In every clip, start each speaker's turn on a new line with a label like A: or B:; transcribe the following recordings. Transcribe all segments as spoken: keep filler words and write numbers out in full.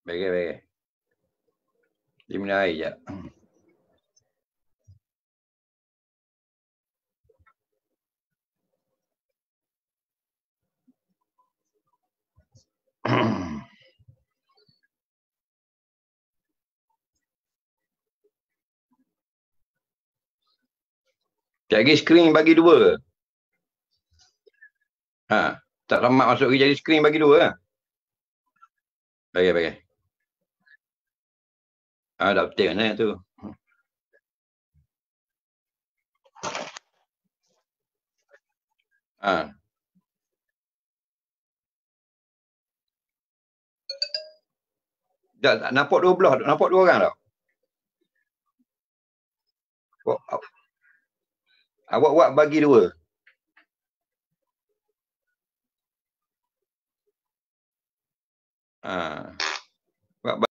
A: Baik, baik. Dia minum air je. Sekejap lagi skrin bagi dua. Ha, tak selamat masuk lagi jadi skrin bagi dua. Baik, baik. Ah, dah betul mana tu. Ha. Tak, tak, nampak dua belah, nampak dua orang tak? Awak, awak buat bagi dua. Ha. Buat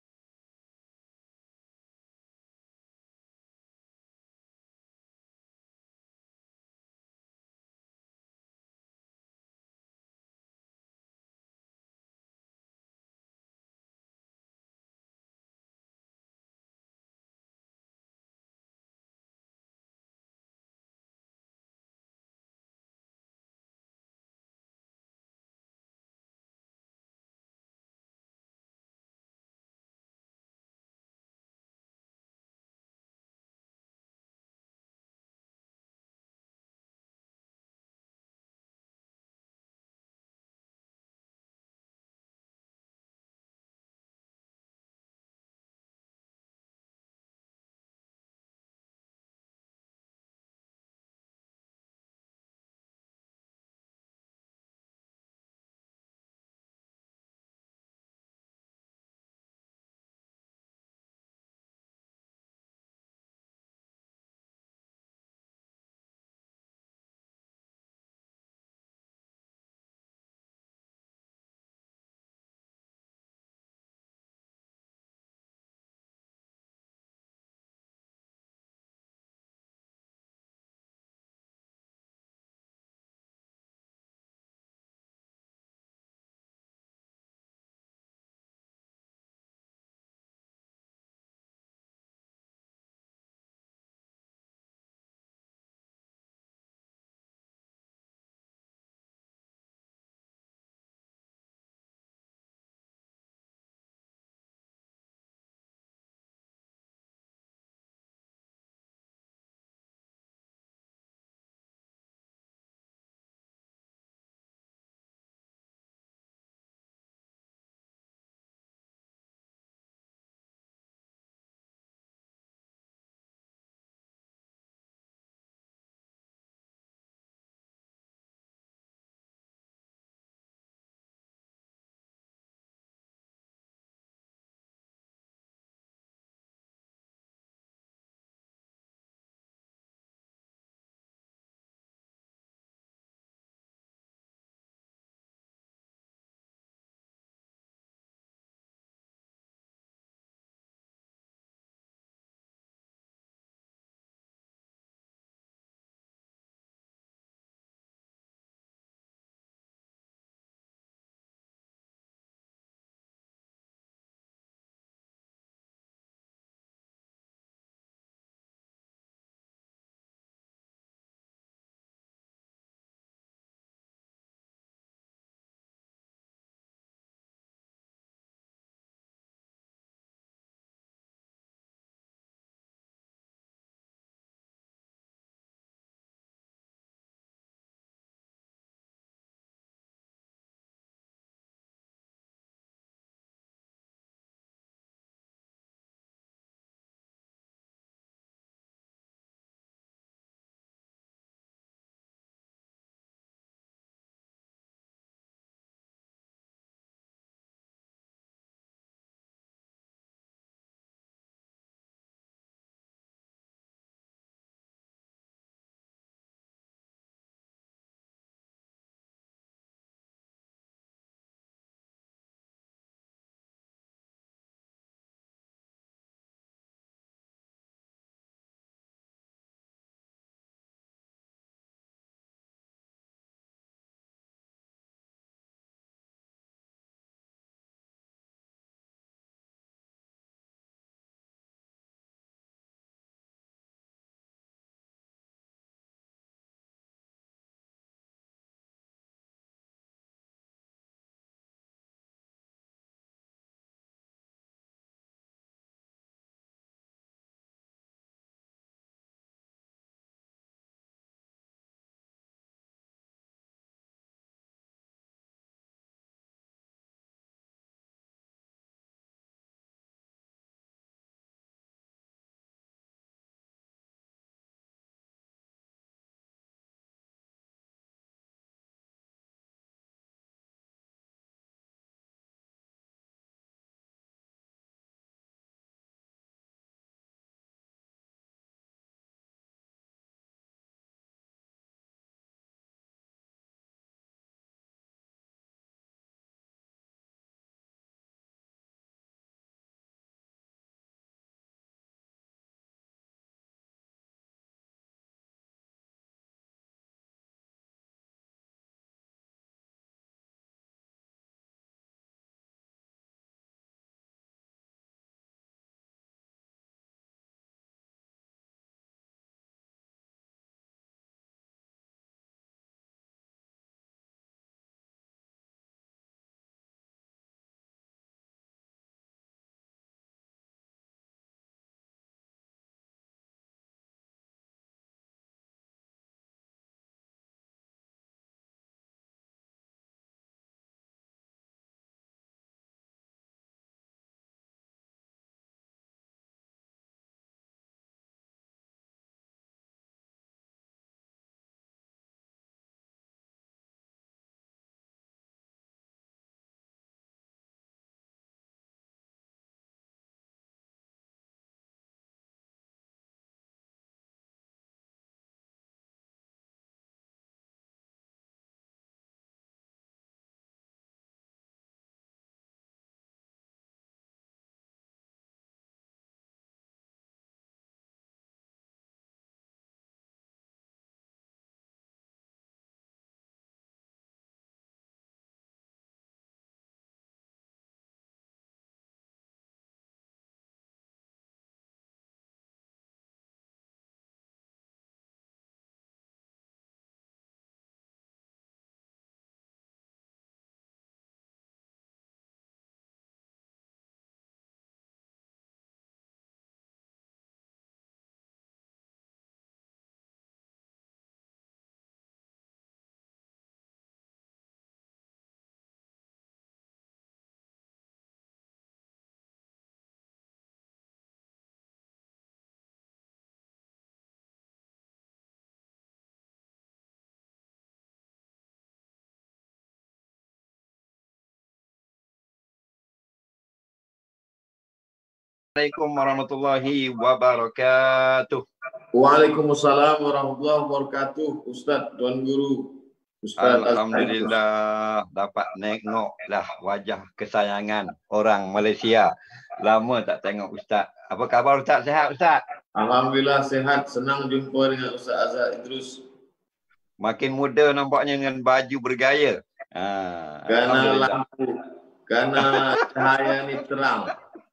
A: Assalamualaikum warahmatullahi wabarakatuh.
B: Waalaikumsalam warahmatullahi wabarakatuh. Ustaz, Tuan Guru. Ustaz
A: Alhamdulillah dapat tengoklah wajah kesayangan orang Malaysia. Lama tak tengok Ustaz. Apa khabar Ustaz? Sihat Ustaz?
B: Alhamdulillah sihat. Senang jumpa dengan Ustaz Azhar Idrus.
A: Makin muda nampaknya dengan baju bergaya. Ha,
B: Karena lampu, karena cahaya ni terang.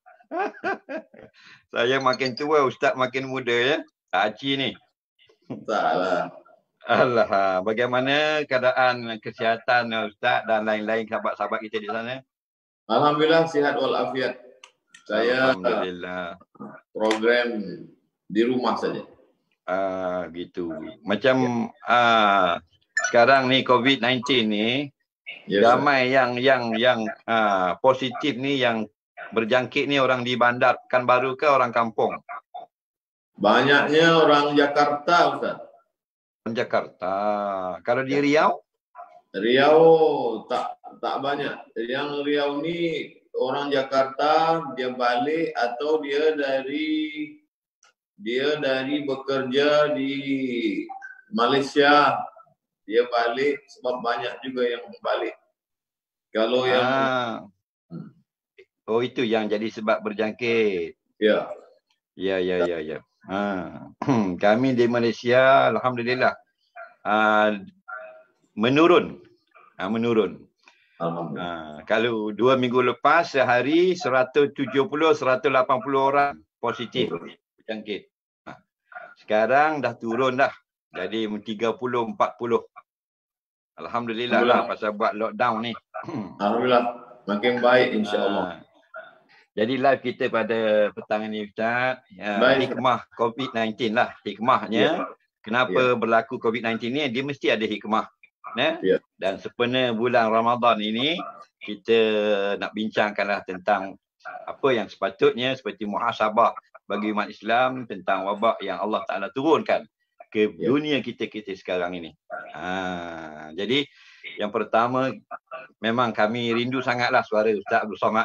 A: Saya makin tua, Ustaz makin muda ya. Haji ni.
B: Taklah.
A: Allah, bagaimana keadaan kesihatan Ustaz dan lain-lain sahabat-sahabat kita di sana?
B: Alhamdulillah sihat walafiat. Saya
A: Alhamdulillah.
B: Program di rumah saja.
A: Ah, gitu. Macam ah sekarang ni COVID sembilan belas ni yes, ramai sir. yang yang yang ah, positif ni yang berjangkit ni orang di bandar Pekanbaru ke orang kampung?
B: Banyaknya orang Jakarta, Ustaz.
A: Orang Jakarta. Kalau di Riau?
B: Riau tak tak banyak. Yang Riau ni orang Jakarta, dia balik atau dia dari dia dari bekerja di Malaysia. Dia balik sebab banyak juga yang balik. Kalau yang
A: ah. Oh, itu yang jadi sebab berjangkit.
B: Ya.
A: Ya, ya, ya, ya. Ha. Kami di Malaysia, alhamdulillah, uh, menurun. Ha, menurun. Uh, kalau dua minggu lepas, sehari seratus tujuh puluh, seratus lapan puluh orang positif berjangkit. Ha. Sekarang dah turun dah. Jadi tiga puluh, empat puluh. Alhamdulillah, Alhamdulillah. Lah pasal buat lockdown ni.
B: Alhamdulillah. Makin baik insya-Allah.
A: Uh, Jadi live kita pada petang ini Ustaz, ya, hikmah COVID sembilan belas lah. Hikmahnya, ya. Kenapa ya. berlaku COVID sembilan belas ni, dia mesti ada hikmah. Ya? Ya. Dan sempena bulan Ramadan ini, kita nak bincangkanlah tentang apa yang sepatutnya seperti muhasabah bagi umat Islam tentang wabak yang Allah Ta'ala turunkan ke ya. dunia kita-kita sekarang ini. Ha, jadi, yang pertama, memang kami rindu sangatlah suara Ustaz Abdul Somad.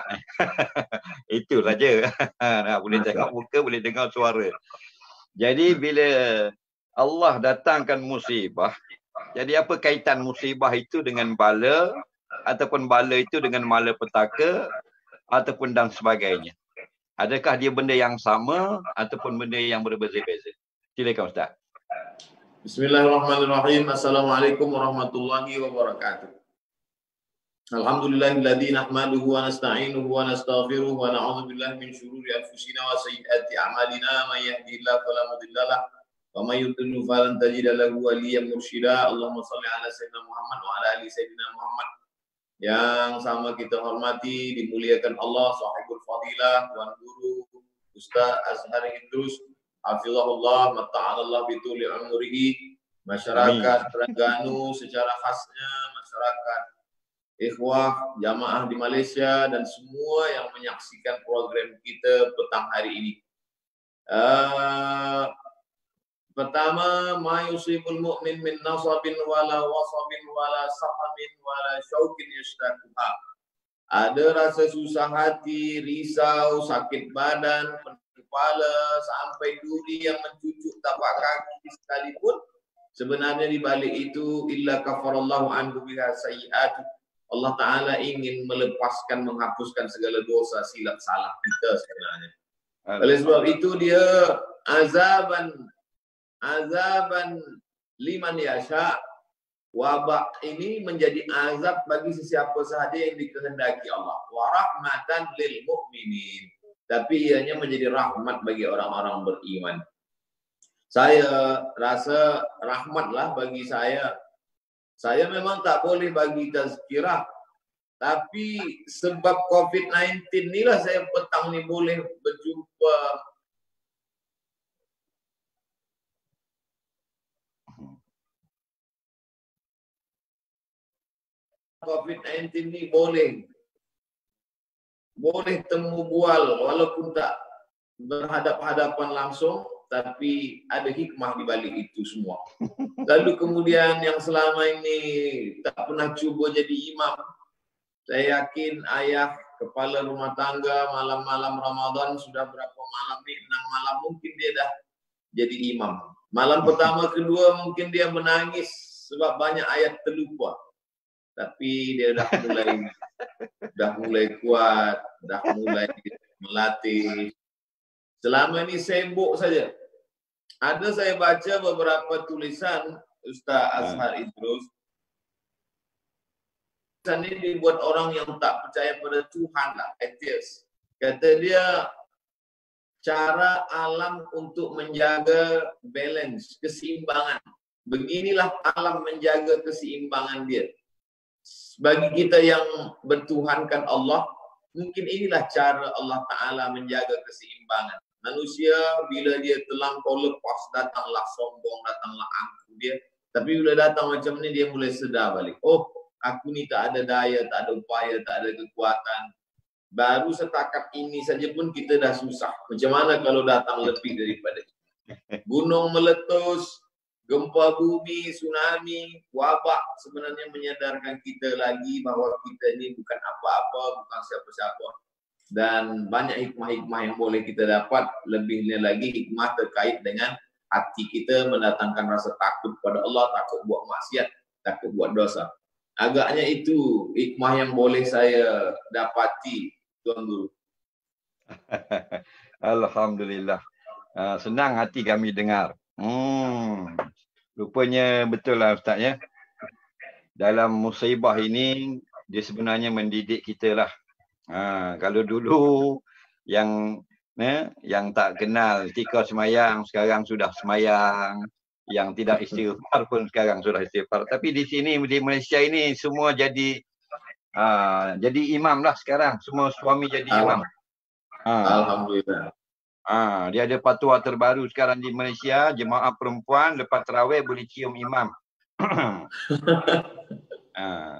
A: Itu saja. Nah, boleh tengok muka, boleh dengar suara. Jadi bila Allah datangkan musibah, jadi apa kaitan musibah itu dengan bala, ataupun bala itu dengan malapetaka, ataupun dan sebagainya? Adakah dia benda yang sama, ataupun benda yang berbeza-beza? Silakan Ustaz.
B: Bismillahirrahmanirrahim. Assalamualaikum warahmatullahi wabarakatuh. Alhamdulillahilladzi nahmaduhu wa nasta'inuhu wa nastaghfiruhu wa na'udzu billahi min shururi anfusina wa sayyiati a'malina may yahdihillahu fala mudilla lahu wa may yudlil falan tajida lahu waliyyan mursyida. Allahumma shalli ala sayyidina Muhammad wa ala ali sayyidina Muhammad. Yang sama kita hormati, dimuliakan Allah, sahibul fadilah, Tuan Guru Ustaz Azhar Idrus, hafizahullah, mata'anallah bituli umrihi, masyarakat Terengganu secara khasnya, masyarakat ikhwah, jamaah di Malaysia, dan semua yang menyaksikan program kita petang hari ini. Uh, pertama, ma yusibul mu'min min nasabin wala wasabin wala sahamin wala syaukin yashtakuha. Ada rasa susah hati, risau, sakit badan, kepala, sampai duri yang mencucuk tapak kaki sekalipun, sebenarnya di balik itu illa kafarallahu anhu biha sayyi'atu. Allah Ta'ala ingin melepaskan, menghapuskan segala dosa, silap salah kita sebenarnya. Oleh sebab itu dia azaban, azaban liman yasha. Wabak ini menjadi azab bagi sesiapa sahaja yang dikehendaki Allah. Wa rahmatan lil mu'minin. Tapi ianya menjadi rahmat bagi orang-orang beriman. Saya rasa rahmatlah bagi saya. Saya memang tak boleh bagi tazkirah, tapi sebab COVID sembilan belas inilah saya petang ni boleh berjumpa COVID sembilan belas ni boleh boleh temu bual walaupun tak berhadap-hadapan langsung, tapi ada hikmah di balik itu semua. Lalu kemudian yang selama ini tak pernah cuba jadi imam, saya yakin ayah kepala rumah tangga, malam-malam Ramadan sudah berapa malam nih, enam malam mungkin dia dah jadi imam. Malam pertama, kedua mungkin dia menangis sebab banyak ayat terlupa. Tapi dia dah mulai dah mulai kuat, dah mulai melatih. Selama ini sibuk saja. Ada saya baca beberapa tulisan Ustaz Azhar Idrus. Tulisan ini dibuat orang yang tak percaya pada Tuhan lah, atheist. Kata dia, cara alam untuk menjaga balance, keseimbangan. Beginilah alam menjaga keseimbangan dia. Bagi kita yang bertuhankan Allah, mungkin inilah cara Allah Ta'ala menjaga keseimbangan. Manusia bila dia terlampau lepas, datanglah sombong, datanglah angkuh dia. Tapi bila datang macam ni, dia mulai sedar balik. Oh, aku ni tak ada daya, tak ada upaya, tak ada kekuatan. Baru setakat ini saja pun kita dah susah. Macam mana kalau datang lebih daripada itu? Gunung meletus, gempa bumi, tsunami, wabak sebenarnya menyadarkan kita lagi bahawa kita ini bukan apa-apa, bukan siapa-siapa. Dan banyak hikmah-hikmah yang boleh kita dapat. Lebihnya lagi hikmah terkait dengan hati kita mendatangkan rasa takut pada Allah, takut buat maksiat, takut buat dosa. Agaknya itu hikmah yang boleh saya dapati, Tuan Guru.
A: Alhamdulillah. Uh, senang hati kami dengar. Hmm. Rupanya betul lah Ustaz ya. Dalam musibah ini, dia sebenarnya mendidik kita lah. Ha, kalau dulu yang eh, yang tak kenal ketika semayang, sekarang sudah semayang. Yang tidak istighfar pun sekarang sudah istighfar. Tapi di sini, di Malaysia ini semua jadi uh, jadi imam lah sekarang. Semua suami jadi imam. Ha.
B: Alhamdulillah.
A: Ah, dia ada fatwa terbaru sekarang di Malaysia, jemaah perempuan lepas tarawih boleh cium imam. ah.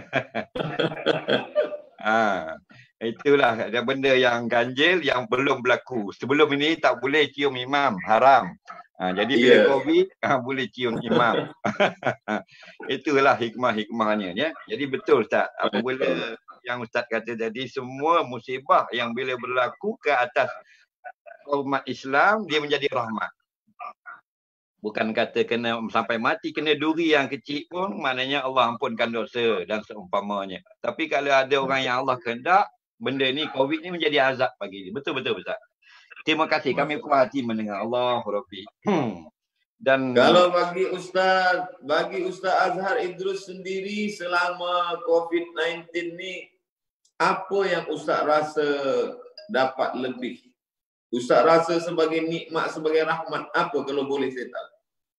A: ah. Itulah ada benda yang ganjil yang belum berlaku. Sebelum ini tak boleh cium imam, haram. Ah, jadi bila yeah. Covid ah, boleh cium imam. Itulah hikmah-hikmahnya ya. Jadi betul Ustaz, apabila yang Ustaz kata tadi, semua musibah yang bila berlaku ke atas umat Islam, dia menjadi rahmat. Bukan kata kena sampai mati kena duri yang kecil pun, maknanya Allah ampunkan dosa dan seumpamanya. Tapi kalau ada orang yang Allah kehendak, benda ni Covid ni menjadi azab bagi dia. Betul-betul Ustaz. Terima kasih, kami puas hati mendengar. Allah Rabbi. Hmm. Dan
B: kalau bagi Ustaz, bagi Ustaz Azhar Idrus sendiri selama Covid sembilan belas ni, apa yang Ustaz rasa dapat lebih? Ustaz rasa sebagai nikmat, sebagai rahmat, apa kalau boleh saya tahu?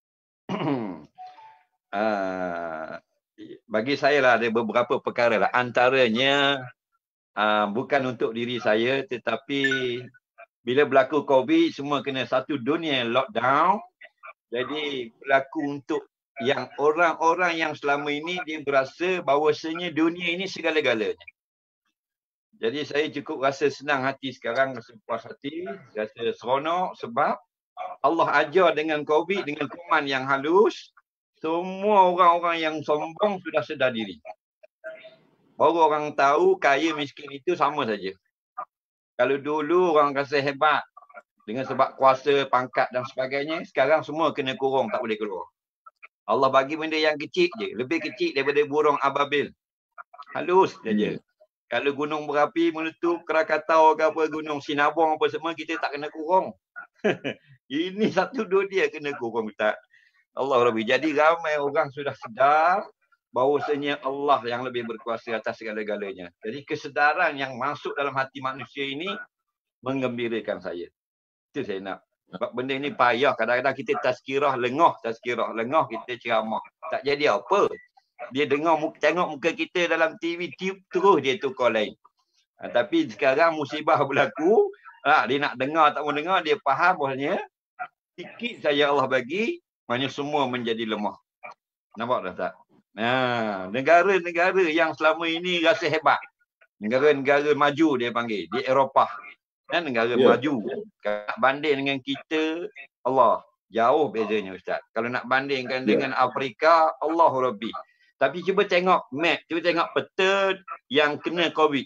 A: uh, bagi saya lah ada beberapa perkara lah. Antaranya uh, bukan untuk diri saya, tetapi bila berlaku Covid, semua kena satu dunia lockdown. Jadi berlaku untuk yang orang-orang yang selama ini dia berasa bahawasanya dunia ini segala-galanya. Jadi saya cukup rasa senang hati sekarang, rasa puas hati, rasa seronok sebab Allah ajar dengan Covid, dengan kuman yang halus, semua orang-orang yang sombong sudah sedar diri. Baru orang tahu kaya miskin itu sama saja. Kalau dulu orang rasa hebat dengan sebab kuasa, pangkat dan sebagainya, sekarang semua kena kurung, tak boleh keluar. Allah bagi benda yang kecil je, lebih kecil daripada burung ababil. Halus saja. Hmm. Kalau gunung berapi meletup, Krakatau ke apa, gunung Sinabung apa semua, kita tak kena kurung. Ini satu dunia kena kurung tak. Allah Rabbi. Jadi ramai orang sudah sedar bahawasanya Allah yang lebih berkuasa atas segala-galanya. Jadi kesedaran yang masuk dalam hati manusia ini menggembirakan saya. Itu saya nak. Sebab benda ini payah. Kadang-kadang kita tazkirah lengah, tazkirah lengah, kita ceramah. Tak jadi apa. Dia dengar, tengok muka kita dalam T V, tiup terus dia tukar lain. Ha, tapi sekarang musibah berlaku, ha, dia nak dengar tak mau dengar, dia faham bahasanya sikit saja Allah bagi, maknanya semua menjadi lemah. Nampak tak tak? Nah, negara-negara yang selama ini rasa hebat, negara-negara maju dia panggil, di Eropah, dan negara yeah. maju. Kalau nak banding dengan kita, Allah, jauh bezanya Ustaz. Kalau nak bandingkan yeah. dengan Afrika, Allah Rabbi. Tapi cuba tengok map, cuba tengok peta yang kena Covid.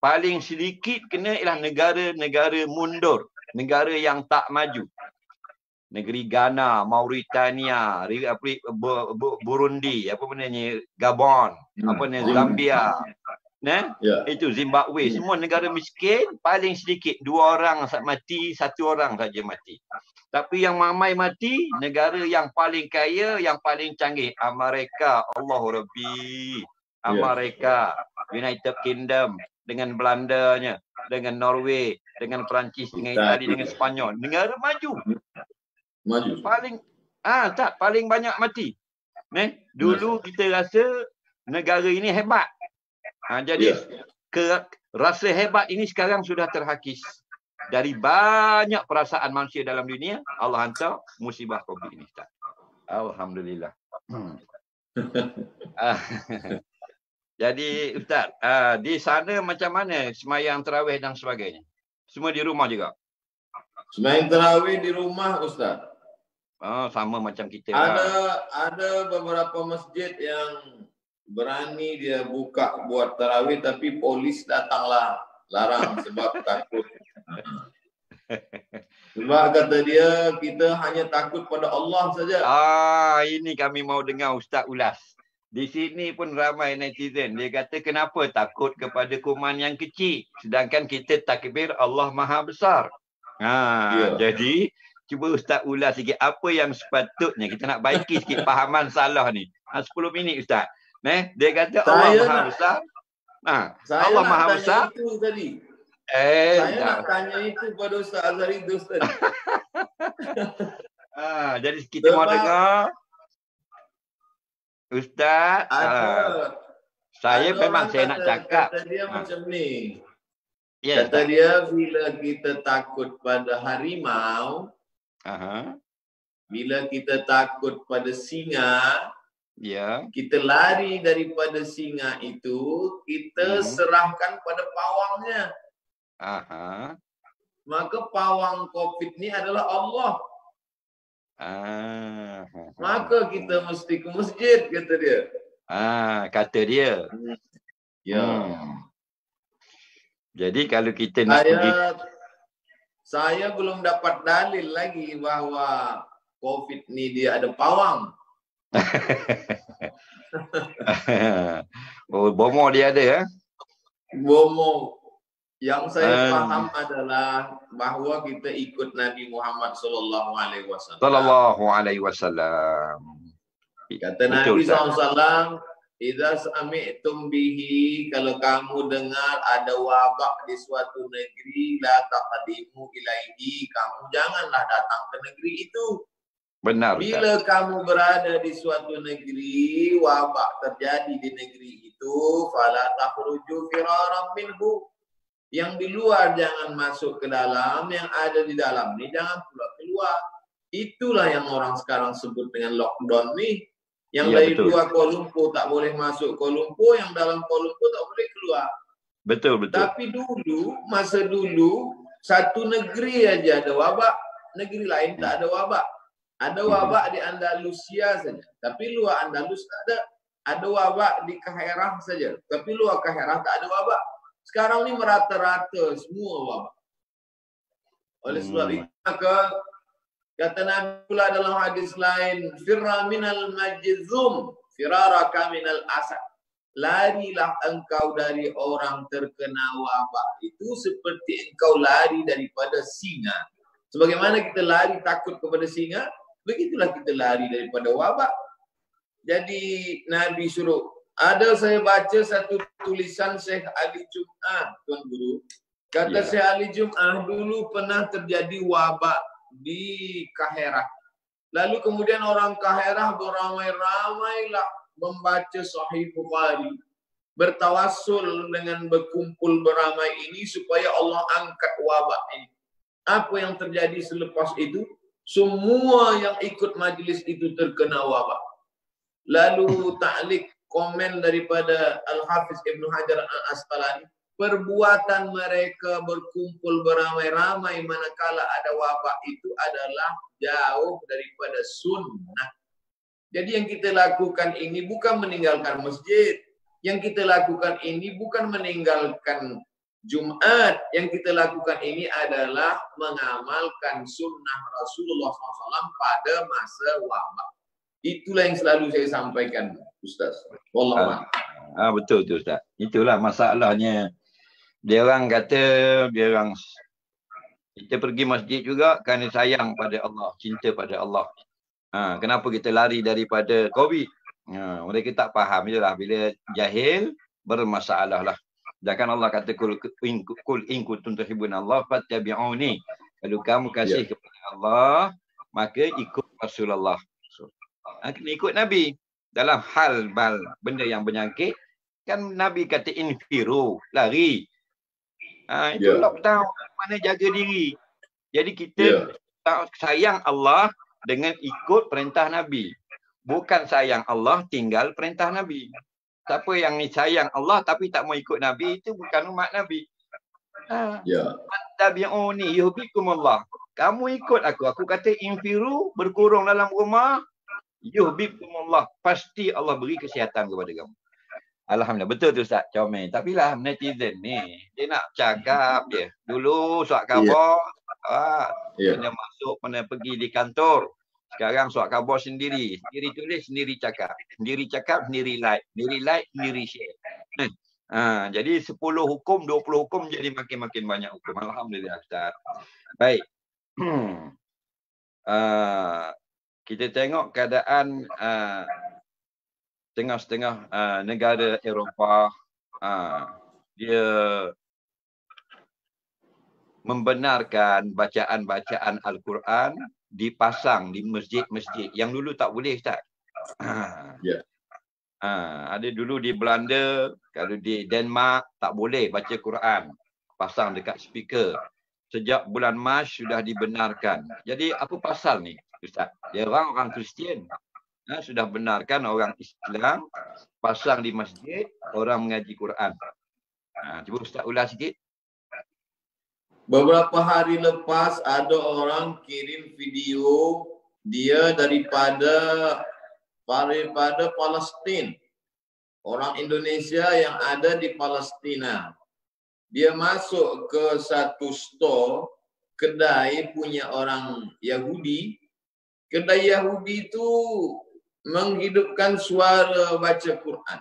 A: paling sedikit kena ialah negara-negara mundur, negara yang tak maju. Negeri Ghana, Mauritania, Burundi, apa namanya, Gabon, hmm. apa namanya, Zambia, nah, yeah. itu Zimbabwe, hmm. semua negara miskin, paling sedikit dua orang mati, satu orang saja mati. Tapi yang ramai mati, negara yang paling kaya, yang paling canggih, Amerika, Allahu Rabbi, Amerika, yeah. United Kingdom, dengan Belandanya, dengan Norway, dengan Perancis, dengan Itali, dengan Spanyol, negara maju.
B: Maju.
A: Paling ah tak paling banyak mati. Neh, dulu Masa. kita rasa negara ini hebat. Ha, jadi yeah. ke rasa hebat ini sekarang sudah terhakis. Dari banyak perasaan manusia dalam dunia, Allah hantar musibah Covid ini, Ustaz. Alhamdulillah. ah, jadi Ustaz, ah, di sana macam mana semayang tarawih dan sebagainya? Semua di rumah juga?
B: Semayang tarawih di rumah, Ustaz.
A: Oh, sama macam kita
B: ada
A: lah.
B: Ada beberapa masjid yang berani dia buka buat tarawih, tapi polis datanglah larang sebab takut. Sebab kata dia, kita hanya takut pada Allah saja.
A: Ah, ini kami mau dengar Ustaz ulas. Di sini pun ramai netizen. Dia kata kenapa takut kepada kuman yang kecil, sedangkan kita takbir Allah Maha Besar. Ha, yeah. Jadi cuba Ustaz ulas sikit apa yang sepatutnya kita nak baiki sikit pahaman salah ni. Ha, sepuluh minit Ustaz. Neh, dia kata Allah saya Maha nak, Besar. Ha, Allah Maha Besar.
B: Itu tadi.
A: Eh,
B: saya tak. nak tanya itu pada Ustaz Azhari tu Ustaz.
A: ha, jadi kita Sebab mau dengar Ustaz.
B: Ada,
A: ha, saya
B: ada
A: memang saya
B: kata,
A: nak cakap.
B: Kata dia ha. macam ni.
A: Yes,
B: kata tak. dia bila kita takut pada harimau,
A: Aha.
B: bila kita takut pada singa,
A: ya,
B: kita lari daripada singa itu, kita hmm. serahkan pada pawangnya.
A: Aha.
B: Maka pawang Covid ni adalah Allah.
A: Ah.
B: Maka kita mesti ke masjid, kata dia.
A: Ah, kata dia.
B: Ya.
A: Hmm. Jadi kalau kita nak
B: saya,
A: pergi,
B: saya belum dapat dalil lagi bahawa Covid ni dia ada pawang.
A: oh, bomo dia ada, eh?
B: Bomo. Yang saya um, faham adalah bahawa kita ikut Nabi Muhammad sallallahu alaihi wasallam.
A: Sallallahu alaihi wasallam.
B: Kata Nabi sallallahu alaihi wasallam, "Idza sami'tum bihi," kalau kamu dengar ada wabak di suatu negeri, la taqdimu ilaihi, kamu janganlah datang ke negeri itu.
A: Benar.
B: Bila tak? kamu berada di suatu negeri, wabak terjadi di negeri itu, fala takhruju firaran minhu. Yang di luar jangan masuk ke dalam, yang ada di dalam ni jangan pula keluar. Itulah yang orang sekarang sebut dengan lockdown ni. Yang ya, dari betul. luar Kuala Lumpur tak boleh masuk Kuala Lumpur, yang dalam Kuala Lumpur tak boleh keluar.
A: Betul, betul.
B: Tapi dulu, masa dulu, satu negeri aja ada wabak, negeri lain tak ada wabak. Ada wabak di Andalusia saja, tapi luar Andalus tak ada. Ada wabak di Kaherah saja, tapi luar Kaherah tak ada wabak. Sekarang ni merata-rata semua wabak. Oleh sebab hmm. itu, maka kata Nabi pula dalam hadis lain, firra minal majzum, firaraka minal asad. Larilah engkau dari orang terkena wabak itu seperti engkau lari daripada singa. Sebagaimana kita lari takut kepada singa, begitulah kita lari daripada wabak. Jadi Nabi suruh. Ada saya baca satu tulisan Syekh Ali Jum'ah, Tuan Guru. Kata yeah. Syekh Ali Jum'ah, dulu pernah terjadi wabak di Kaherah. Lalu kemudian orang Kaherah beramai-ramailah membaca Sahih Bukhari. Bertawassul dengan berkumpul beramai ini supaya Allah angkat wabak ini. Apa yang terjadi selepas itu? Semua yang ikut majlis itu terkena wabak. Lalu ta'liq komen daripada Al-Hafiz Ibn Hajar Al-Asqalani, perbuatan mereka berkumpul beramai-ramai manakala ada wabak itu adalah jauh daripada sunnah. Jadi yang kita lakukan ini bukan meninggalkan masjid. Yang kita lakukan ini bukan meninggalkan Jumat yang kita lakukan ini adalah mengamalkan sunnah Rasulullah shallallahu alaihi wasallam pada masa wabak. Itulah yang selalu saya sampaikan, Ustaz. Wallah.
A: Ah, ah, betul tu Ustaz. Itulah masalahnya. Dia orang kata, dia orang kita pergi masjid juga kerana sayang pada Allah, cinta pada Allah. Ha, kenapa kita lari daripada COVID? Ha, mereka tak faham je lah. Bila jahil, bermasalah lah. Sedangkan Allah kata, Kul in kuntum tuhibbunallah fattabi'uni. Kalau kamu kasih yeah. kepada Allah, maka ikut Rasulullah. Ha, kena ikut Nabi. Dalam hal bal, benda yang berjangkit, kan Nabi kata infiru, lari. Ha, itu yeah. lockdown, mana jaga diri. Jadi kita yeah. sayang Allah dengan ikut perintah Nabi. Bukan sayang Allah tinggal perintah Nabi. Siapa yang sayang Allah tapi tak mau ikut Nabi, itu bukan umat Nabi. Ha. Ya. Tabi'uni yuhibbukumullah. Kamu ikut aku. Aku kata infiru, berkurung dalam rumah, yuhibbukumullah. Pasti Allah beri kesihatan kepada kamu. Alhamdulillah. Betul tu Ustaz Comel. Tapi lah netizen ni, dia nak cakap dia. Dulu surat khabar, yeah. ah, yeah. kena masuk, kena pergi di kantor. Sekarang surat khabar sendiri. Sendiri tulis, sendiri cakap. Sendiri cakap, sendiri like. Sendiri like, sendiri share. Eh. Ha, jadi sepuluh hukum, dua puluh hukum jadi makin-makin banyak hukum. Alhamdulillah Ustaz. Baik. uh, kita tengok keadaan uh, tengah-tengah uh, negara Eropah. Uh, dia membenarkan bacaan-bacaan Al-Quran dipasang di masjid-masjid yang dulu tak boleh Ustaz. Ha. Yeah. Ha, ada dulu di Belanda, kalau di Denmark tak boleh baca Quran pasang dekat speaker. Sejak bulan Mac sudah dibenarkan. Jadi apa pasal ni Ustaz? Dia orang orang Kristian ha, sudah benarkan orang Islam pasang di masjid orang mengaji Quran. Ha, cuba Ustaz ulas sikit.
B: Beberapa hari lepas ada orang kirim video dia daripada daripada Palestin. Orang Indonesia yang ada di Palestina. Dia masuk ke satu store, kedai punya orang Yahudi. Kedai Yahudi itu menghidupkan suara baca Quran.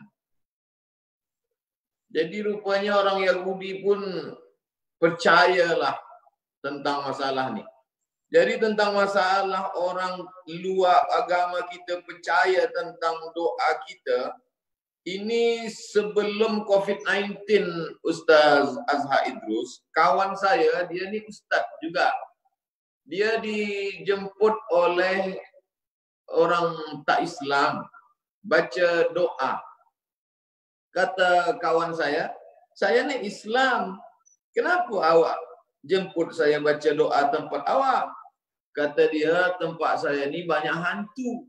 B: Jadi rupanya orang Yahudi pun percayalah tentang masalah ni. Jadi tentang masalah orang luar agama kita percaya tentang doa kita, ini sebelum COVID sembilan belas Ustaz Azhar Idrus, kawan saya, dia ni Ustaz juga. Dia dijemput oleh orang tak Islam, baca doa. Kata kawan saya, saya ni Islam, kenapa awak jemput saya baca doa tempat awak? Kata dia, tempat saya ni banyak hantu.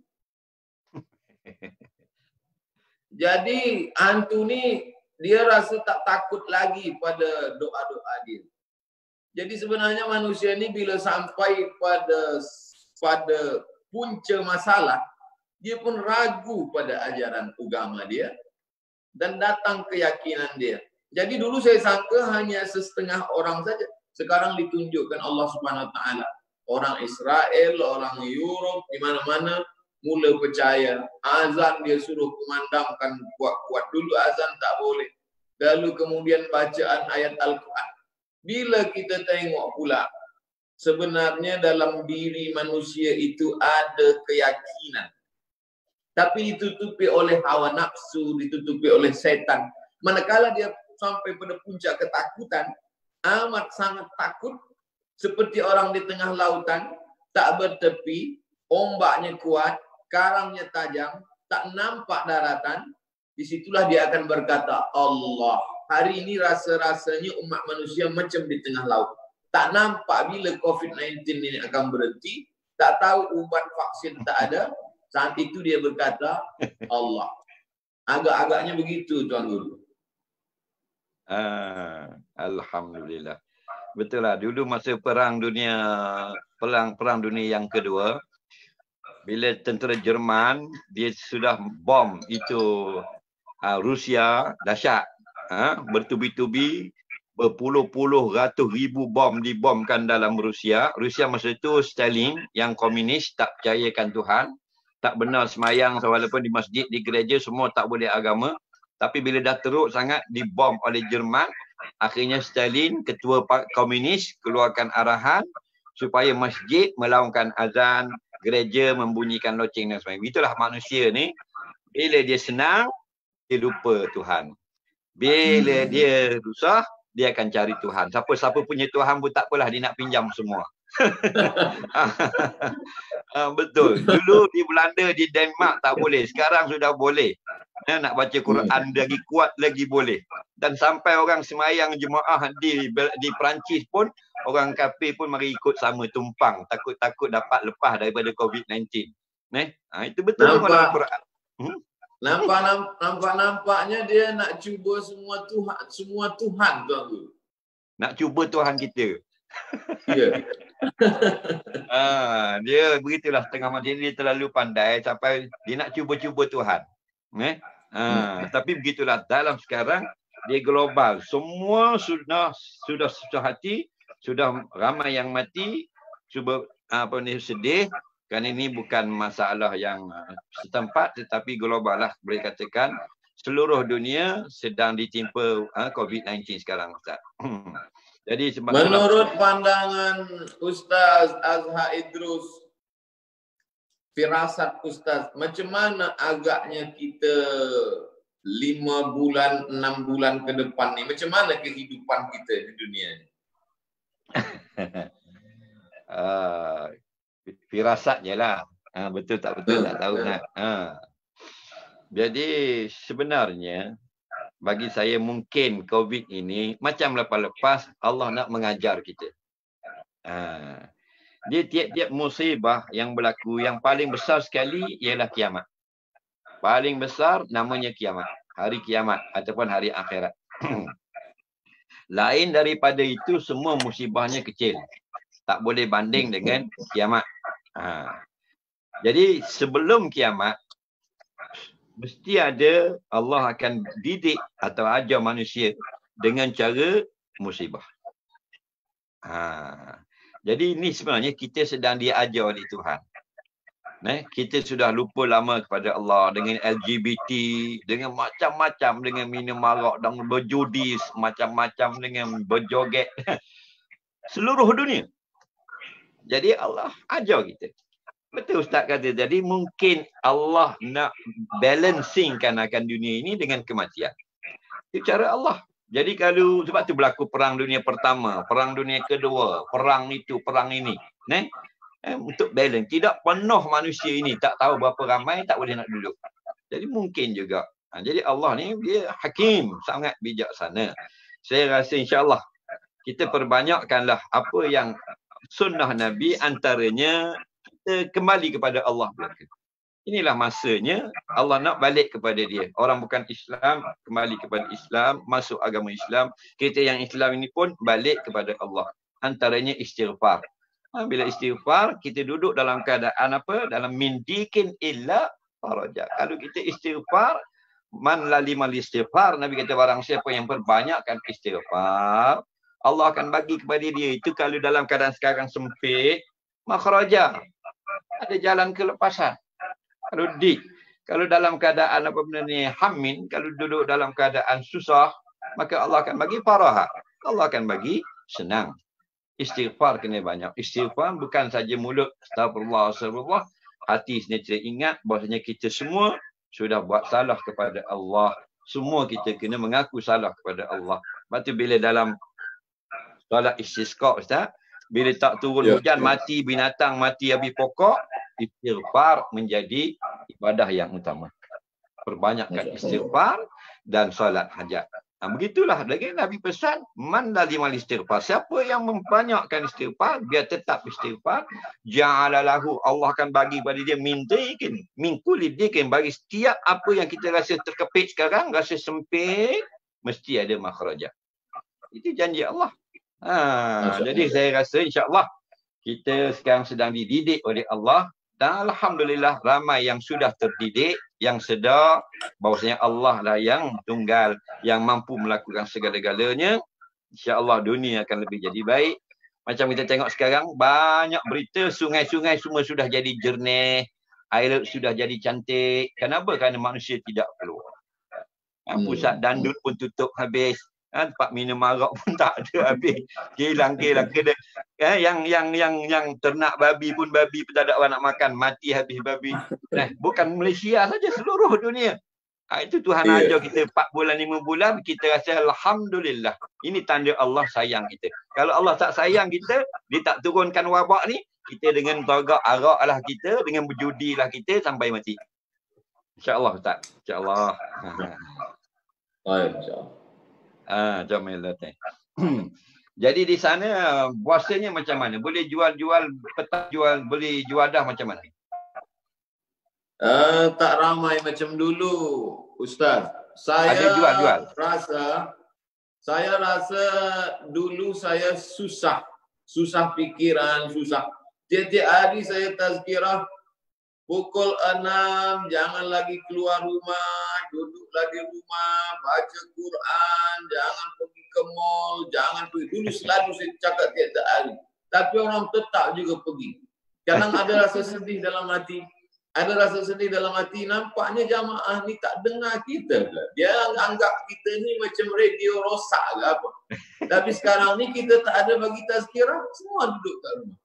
B: Jadi hantu ni dia rasa tak takut lagi pada doa-doa dia. Jadi sebenarnya manusia ni bila sampai pada pada punca masalah, dia pun ragu pada ajaran agama dia dan datang keyakinan dia. Jadi dulu saya sangka hanya setengah orang saja. Sekarang ditunjukkan Allah Subhanahu Wa Taala. Orang Israel, orang Europe, di mana-mana mula percaya. Azan dia suruh kumandangkan kuat-kuat. Dulu azan tak boleh. Lalu kemudian bacaan ayat Al-Quran. Bila kita tengok pula, sebenarnya dalam diri manusia itu ada keyakinan. Tapi ditutupi oleh hawa nafsu, ditutupi oleh setan. Manakala dia sampai pada puncak ketakutan, amat sangat takut, seperti orang di tengah lautan, tak bertepi, ombaknya kuat, karangnya tajam, tak nampak daratan, disitulah dia akan berkata, Allah. Hari ini rasa-rasanya umat manusia macam di tengah laut. Tak nampak bila COVID sembilan belas ini akan berhenti, tak tahu ubat vaksin tak ada, saat itu dia berkata, Allah. Agak-agaknya begitu, Tuan Guru.
A: Ah, Alhamdulillah. Betul lah, dulu masa perang dunia perang perang dunia yang kedua, bila tentera Jerman dia sudah bom itu uh, Rusia dahsyat, uh, bertubi-tubi berpuluh-puluh ratus ribu bom dibomkan dalam Rusia. Rusia masa itu Stalin yang komunis, tak percayakan Tuhan, tak benar semayang walaupun di masjid, di gereja semua tak boleh agama. Tapi bila dah teruk sangat dibom oleh Jerman, akhirnya Stalin, ketua komunis, keluarkan arahan supaya masjid melaungkan azan, gereja membunyikan loceng dan sebagainya. Itulah manusia ni, bila dia senang, dia lupa Tuhan. Bila dia susah, dia akan cari Tuhan. Siapa-siapa punya Tuhan pun tak apalah, dia nak pinjam semua. Betul. Dulu di Belanda, di Denmark tak boleh. Sekarang sudah boleh. Ya, nak baca Quran lagi kuat lagi boleh. Dan sampai orang semayang jemaah di di Perancis pun, orang kafir pun mari ikut sama tumpang. Takut-takut dapat lepas daripada COVID sembilan belas. Eh? Ha, itu betul dalam Quran. Hmm?
B: Nampak, nampak nampaknya dia nak cuba semua Tuhan, semua Tuhan tuan guru.
A: Nak cuba Tuhan kita.
B: Ya.
A: Ah, dia begitulah tengah macam dia terlalu pandai sampai dia nak cuba-cuba Tuhan. Eh? Ah, hmm. Tapi begitulah dalam sekarang dia global. Semua sudah sudah susah hati, sudah ramai yang mati, cuba apa ni sedih. Kerana ini bukan masalah yang setempat tetapi global lah, boleh katakan seluruh dunia sedang ditimpa uh, COVID sembilan belas sekarang, Ustaz. Jadi sebab
B: menurut itulah, pandangan Ustaz Azhar Idrus, firasat Ustaz, macam mana agaknya kita lima bulan, enam bulan ke depan ni, macam mana kehidupan kita di dunia ni?
A: uh, Firasat je lah. Ha, betul tak betul tak tahu nak. Ha. Jadi sebenarnya bagi saya mungkin COVID ini macam lepas-lepas Allah nak mengajar kita. Ha. Dia tiap-tiap musibah yang berlaku, yang paling besar sekali ialah kiamat. Paling besar namanya kiamat. Hari kiamat ataupun hari akhirat. Lain daripada itu semua musibahnya kecil. Tak boleh banding dengan kiamat. Ha. Jadi sebelum kiamat mesti ada Allah akan didik atau ajar manusia dengan cara musibah. Ha. Jadi ini sebenarnya kita sedang diajar oleh Tuhan. Nah, kita sudah lupa lama kepada Allah dengan L G B T, dengan macam-macam, dengan minum arak dan berjudi, macam-macam dengan berjoget. Seluruh dunia. Jadi Allah ajar kita. Betul Ustaz kata. Jadi mungkin Allah nak balancingkan akan dunia ini dengan kematian. Itu cara Allah. Jadi kalau sebab tu berlaku perang dunia pertama, perang dunia kedua, perang itu, perang ini. Nah, eh, untuk balance. Tidak penuh manusia ini tak tahu berapa ramai, tak boleh nak duduk. Jadi mungkin juga. Ha, jadi Allah ni dia hakim, sangat bijaksana. Saya rasa insya-Allah kita perbanyakkanlah apa yang sunnah Nabi, antaranya kita kembali kepada Allah belaka. Inilah masanya Allah nak balik kepada dia. Orang bukan Islam, kembali kepada Islam, masuk agama Islam. Kita yang Islam ini pun balik kepada Allah. Antaranya istighfar. Ha, bila istighfar, kita duduk dalam keadaan apa? Dalam mindikin illa faraja. Kalau kita istighfar, man lalimal istighfar, Nabi kata barang siapa yang perbanyakkan istighfar, Allah akan bagi kepada dia. Itu kalau dalam keadaan sekarang sempit, makhraja. Ada jalan kelepasan. Kalau dik, kalau dalam keadaan apa benda ni hamin, kalau duduk dalam keadaan susah, maka Allah akan bagi faraha. Allah akan bagi senang. Istighfar kena banyak. Istighfar bukan saja mulut, astagfirullah, astagfirullah. Hati sentiasa ingat bahasanya kita semua sudah buat salah kepada Allah. Semua kita kena mengaku salah kepada Allah. Lepas tu bila dalam solat istisqa, Ustaz, bila tak turun ya, hujan, ya. mati binatang, mati habis pokok, istighfar menjadi ibadah yang utama. Perbanyakkan istighfar dan solat hajat. Nah, begitulah lagi Nabi pesan, man lazimal istighfar. Siapa yang membanyakkan istighfar, dia tetap istighfar, ja'ala lahu, Allah akan bagi pada dia min dikin, min kulli dikin, bagi setiap apa yang kita rasa terkepit sekarang, rasa sempit, mesti ada makhrajah. Itu janji Allah. Ha, jadi saya rasa insya-Allah kita sekarang sedang dididik oleh Allah dan alhamdulillah ramai yang sudah terdidik, yang sedar bahawasanya Allah lah yang tunggal, yang mampu melakukan segala-galanya, insya-Allah dunia akan lebih jadi baik. Macam kita tengok sekarang, banyak berita sungai-sungai semua sudah jadi jernih, air laut sudah jadi cantik. Kenapa? Kerana manusia tidak keluar. Ha, pusat dandut pun tutup habis. Ha, tempat minum arak pun tak ada habis. Kilang-kilang kedai. Ha, yang yang yang yang ternak babi pun babi pun tak ada orang nak makan, mati habis babi. Nah, bukan Malaysia saja, seluruh dunia. Ha, itu Tuhan yeah. ajar kita empat bulan, lima bulan, kita rasa alhamdulillah. Ini tanda Allah sayang kita. Kalau Allah tak sayang kita, dia tak turunkan wabak ni, kita dengan tagak arak lah kita, dengan berjudi lah kita sampai mati. InsyaAllah Ustaz. InsyaAllah.
B: Baik, insyaAllah.
A: Ah, jazakallah teh. Jadi di sana puasanya macam mana? Boleh jual-jual petang jual, boleh juadah macam mana?
B: Uh, tak ramai macam dulu, Ustaz. Saya
A: ada jual-jual.
B: Rasa saya rasa dulu saya susah, susah fikiran, susah. Tiap-tiap hari saya tazkirah pukul enam, jangan lagi keluar rumah, duduklah di rumah, baca Quran, jangan pergi ke mall, jangan pergi. Dulu selalu saya cakap tiap-tiap hari. Tapi orang tetap juga pergi. Kadang ada rasa sedih dalam hati. Ada rasa sedih dalam hati, nampaknya jamaah ni tak dengar kita ke? Dia anggap kita ni macam radio rosak ke apa. Tapi sekarang ni kita tak ada bagi tazkirah, semua duduk kat rumah.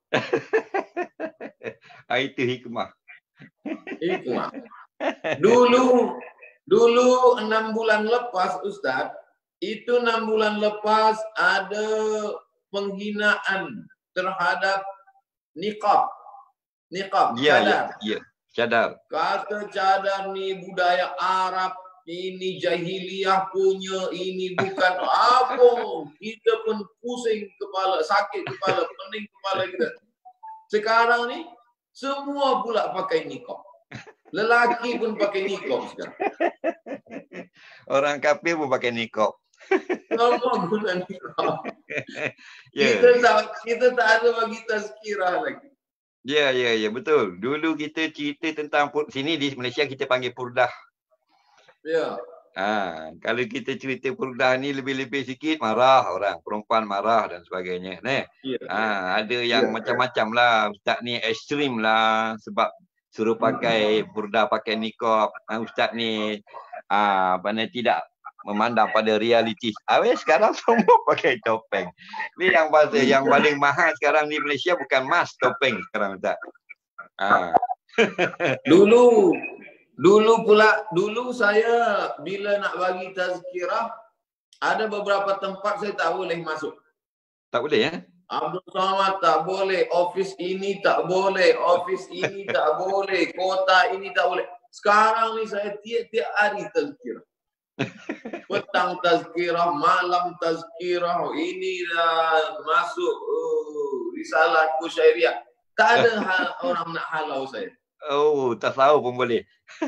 A: Itu hikmah.
B: Hikmah. Dulu, dulu enam bulan lepas Ustaz, itu enam bulan lepas ada penghinaan terhadap niqab. Niqab,
A: ya,
B: cadar.
A: Ya, ya. Cadar.
B: Kata cadar ni budaya Arab, ini jahiliyah punya, ini bukan apa. Kita pun pusing kepala, sakit kepala, pening kepala kita. Sekarang ni, semua pula pakai niqab. Lelaki pun pakai niqab sekarang.
A: Orang kafir pun pakai niqab.
B: Semua guna niqab. Yeah. Kita tak, kita tak ada bagi tazkirah lagi.
A: Ya, ya, ya, betul. Dulu kita cerita tentang, sini di Malaysia kita panggil purdah.
B: Ya.
A: Ha, kalau kita cerita purdah ni lebih-lebih sikit, marah orang. Perempuan marah dan sebagainya. Nah, ya. Ha, ada yang ya, macam-macam ya. lah. Ustaz ni ekstrim lah. Sebab suruh pakai purdah, pakai niqab. Ha, Ustaz ni ha, mana tidak memandang pada realiti. Awet sekarang semua pakai topeng. Ni yang pasal yang paling mahal sekarang di Malaysia bukan emas, topeng sekarang tak. Ha.
B: Dulu dulu pula dulu saya bila nak bagi tazkirah ada beberapa tempat saya tak boleh masuk.
A: Tak boleh ya?
B: Abdul Somad tak boleh, office ini tak boleh, office ini tak boleh, kota ini tak boleh. Sekarang ni saya tiap-tiap hari tazkirah. Petang tazkirah, malam tazkirah, ini dah masuk uh, risalah Kusyairiyah. Tak ada hal, orang nak halau saya.
A: Oh, tak tahu pun boleh.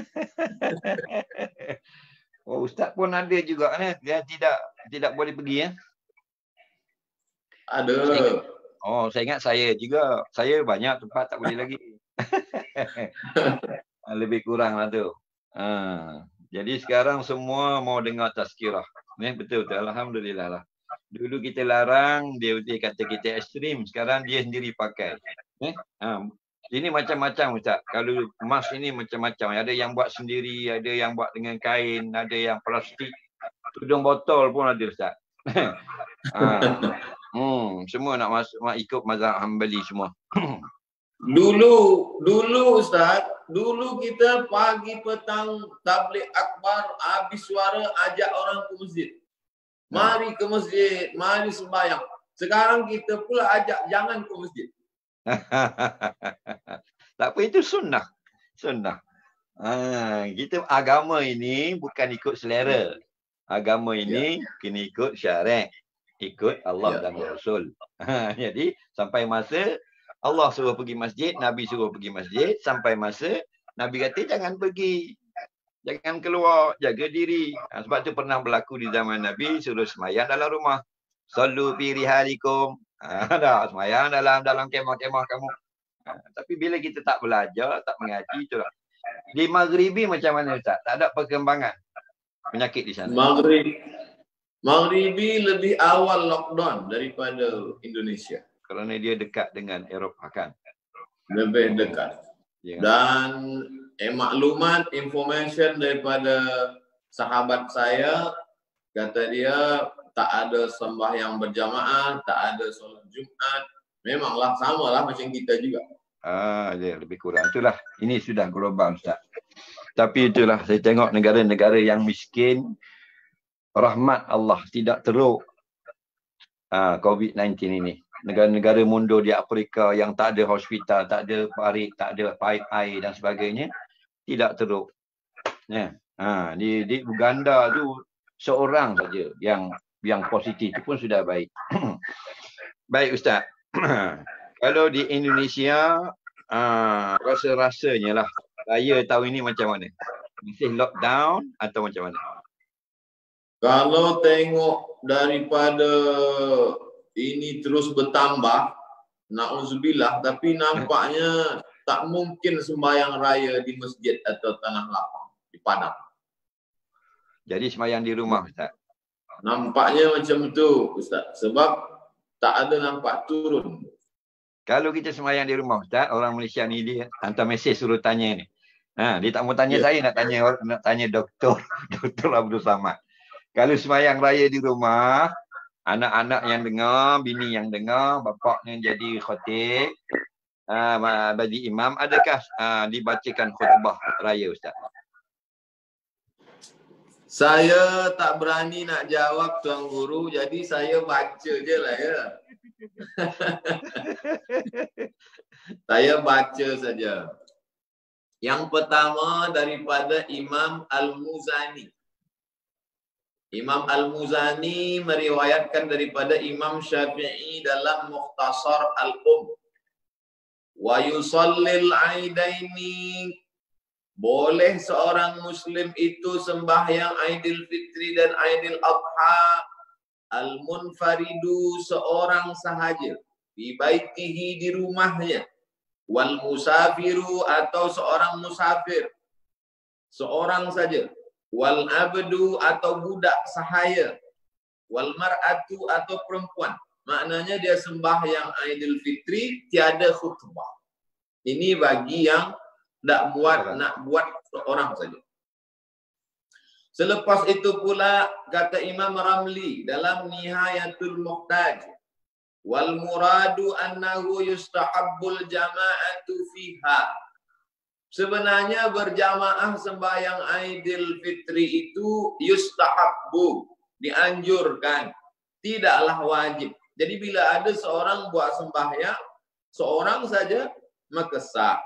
A: Oh, Ustaz pun ada juga ni, dia tidak tidak boleh pergi ya.
B: Ada.
A: Saya ingat, oh, saya ingat saya juga. Saya banyak tempat tak boleh lagi. Lebih kurang lah tu. Ha. Jadi sekarang semua mau dengar tazkirah. Ni betul betul, alhamdulillah lah. Dulu kita larang, dia dia kata kita ekstrim, sekarang dia sendiri pakai. Eh? Ha. Ini macam-macam Ustaz. Kalau emas ini macam-macam. Ada yang buat sendiri, ada yang buat dengan kain, ada yang plastik. Tudung botol pun ada Ustaz. Ha. Hmm, semua nak masuk, nak ikut mazhab Hambali semua.
B: Dulu, dulu Ustaz, dulu kita pagi petang tabligh akbar, habis suara ajak orang ke masjid. Mari ke masjid, mari sembahyang. Sekarang kita pula ajak jangan ke masjid.
A: Tak apa, itu sunnah. Sunnah. Ha, kita agama ini bukan ikut selera. Agama ini ya. Kena ikut syarat. Ikut Allah ya. Dan Rasul. Ha, jadi sampai masa Allah suruh pergi masjid, Nabi suruh pergi masjid, sampai masa Nabi kata jangan pergi. Jangan keluar, jaga diri. Ha, sebab tu pernah berlaku di zaman Nabi, suruh semayang dalam rumah. Sallu fi rihalikum. Ha, dah, semayang dalam dalam kemah-kemah kamu. Ha, tapi bila kita tak belajar, tak mengaji, itulah. Di Maghribi macam mana Ustaz? Tak ada perkembangan penyakit di sana.
B: Maghrib, Maghribi lebih awal lockdown daripada Indonesia.
A: Kerana dia dekat dengan Eropah kan?
B: Lebih dekat. Ya. Dan eh, maklumat, information daripada sahabat saya, kata dia tak ada sembahyang berjamaah, tak ada solat Jumaat. Memanglah samalah macam kita juga.
A: Ah, dia lebih kurang. Itulah, ini sudah global Ustaz. Tapi itulah saya tengok negara-negara yang miskin, rahmat Allah tidak teruk ah, COVID sembilan belas ini. Negara-negara mundur di Afrika yang tak ada hospital, tak ada parit, tak ada pipe air dan sebagainya, tidak teruk. Ya. Ha, di, di Uganda tu seorang saja yang yang positif itu pun sudah baik. Baik Ustaz. Kalau di Indonesia uh, rasa-rasanya lah raya tahun ini macam mana? Masih lockdown atau macam mana?
B: Kalau tengok daripada ini terus bertambah, na'udzubillah, tapi nampaknya tak mungkin sembahyang raya di masjid atau tanah lapang di Padang.
A: Jadi sembahyang di rumah Ustaz?
B: Nampaknya macam tu Ustaz, sebab tak ada nampak turun.
A: Kalau kita sembahyang di rumah Ustaz, orang Malaysia ni dia hantar mesej suruh tanya ni. Ha, dia tak mau tanya yeah. saya, nak tanya nak tanya doktor, Doktor Abdul Samad. Kalau sembahyang raya di rumah, anak-anak yang dengar, bini yang dengar, bapaknya jadi khatib, uh, bagi imam, adakah uh, dibacakan khutbah raya Ustaz?
B: Saya tak berani nak jawab Tuan Guru, jadi saya baca je lah ya. Saya baca saja. Yang pertama daripada Imam Al-Muzani. Imam Al-Muzani meriwayatkan daripada Imam Syafi'i dalam Mukhtasar Al-Um. Wa yusallil aidaini, boleh seorang Muslim itu sembahyang Aidil Fitri dan Aidil Adha al-munfaridu, seorang sahaja, di baitihi, di rumahnya, wal musafiru, atau seorang musafir, seorang saja, wal abdu, atau budak sahaya, wal mar'atu, atau perempuan. Maknanya dia sembahyang Aidil Fitri tiada khutbah. Ini bagi yang nak buat nak buat seorang saja. Selepas itu pula kata Imam Ramli dalam Nihayatul Muhtaj, wal muradu annahu yustahabbul jama'atu fiha. Sebenarnya berjamaah sembahyang Aidil Fitri itu yustahabbu, dianjurkan, tidaklah wajib. Jadi bila ada seorang buat sembahyang seorang saja maka sah.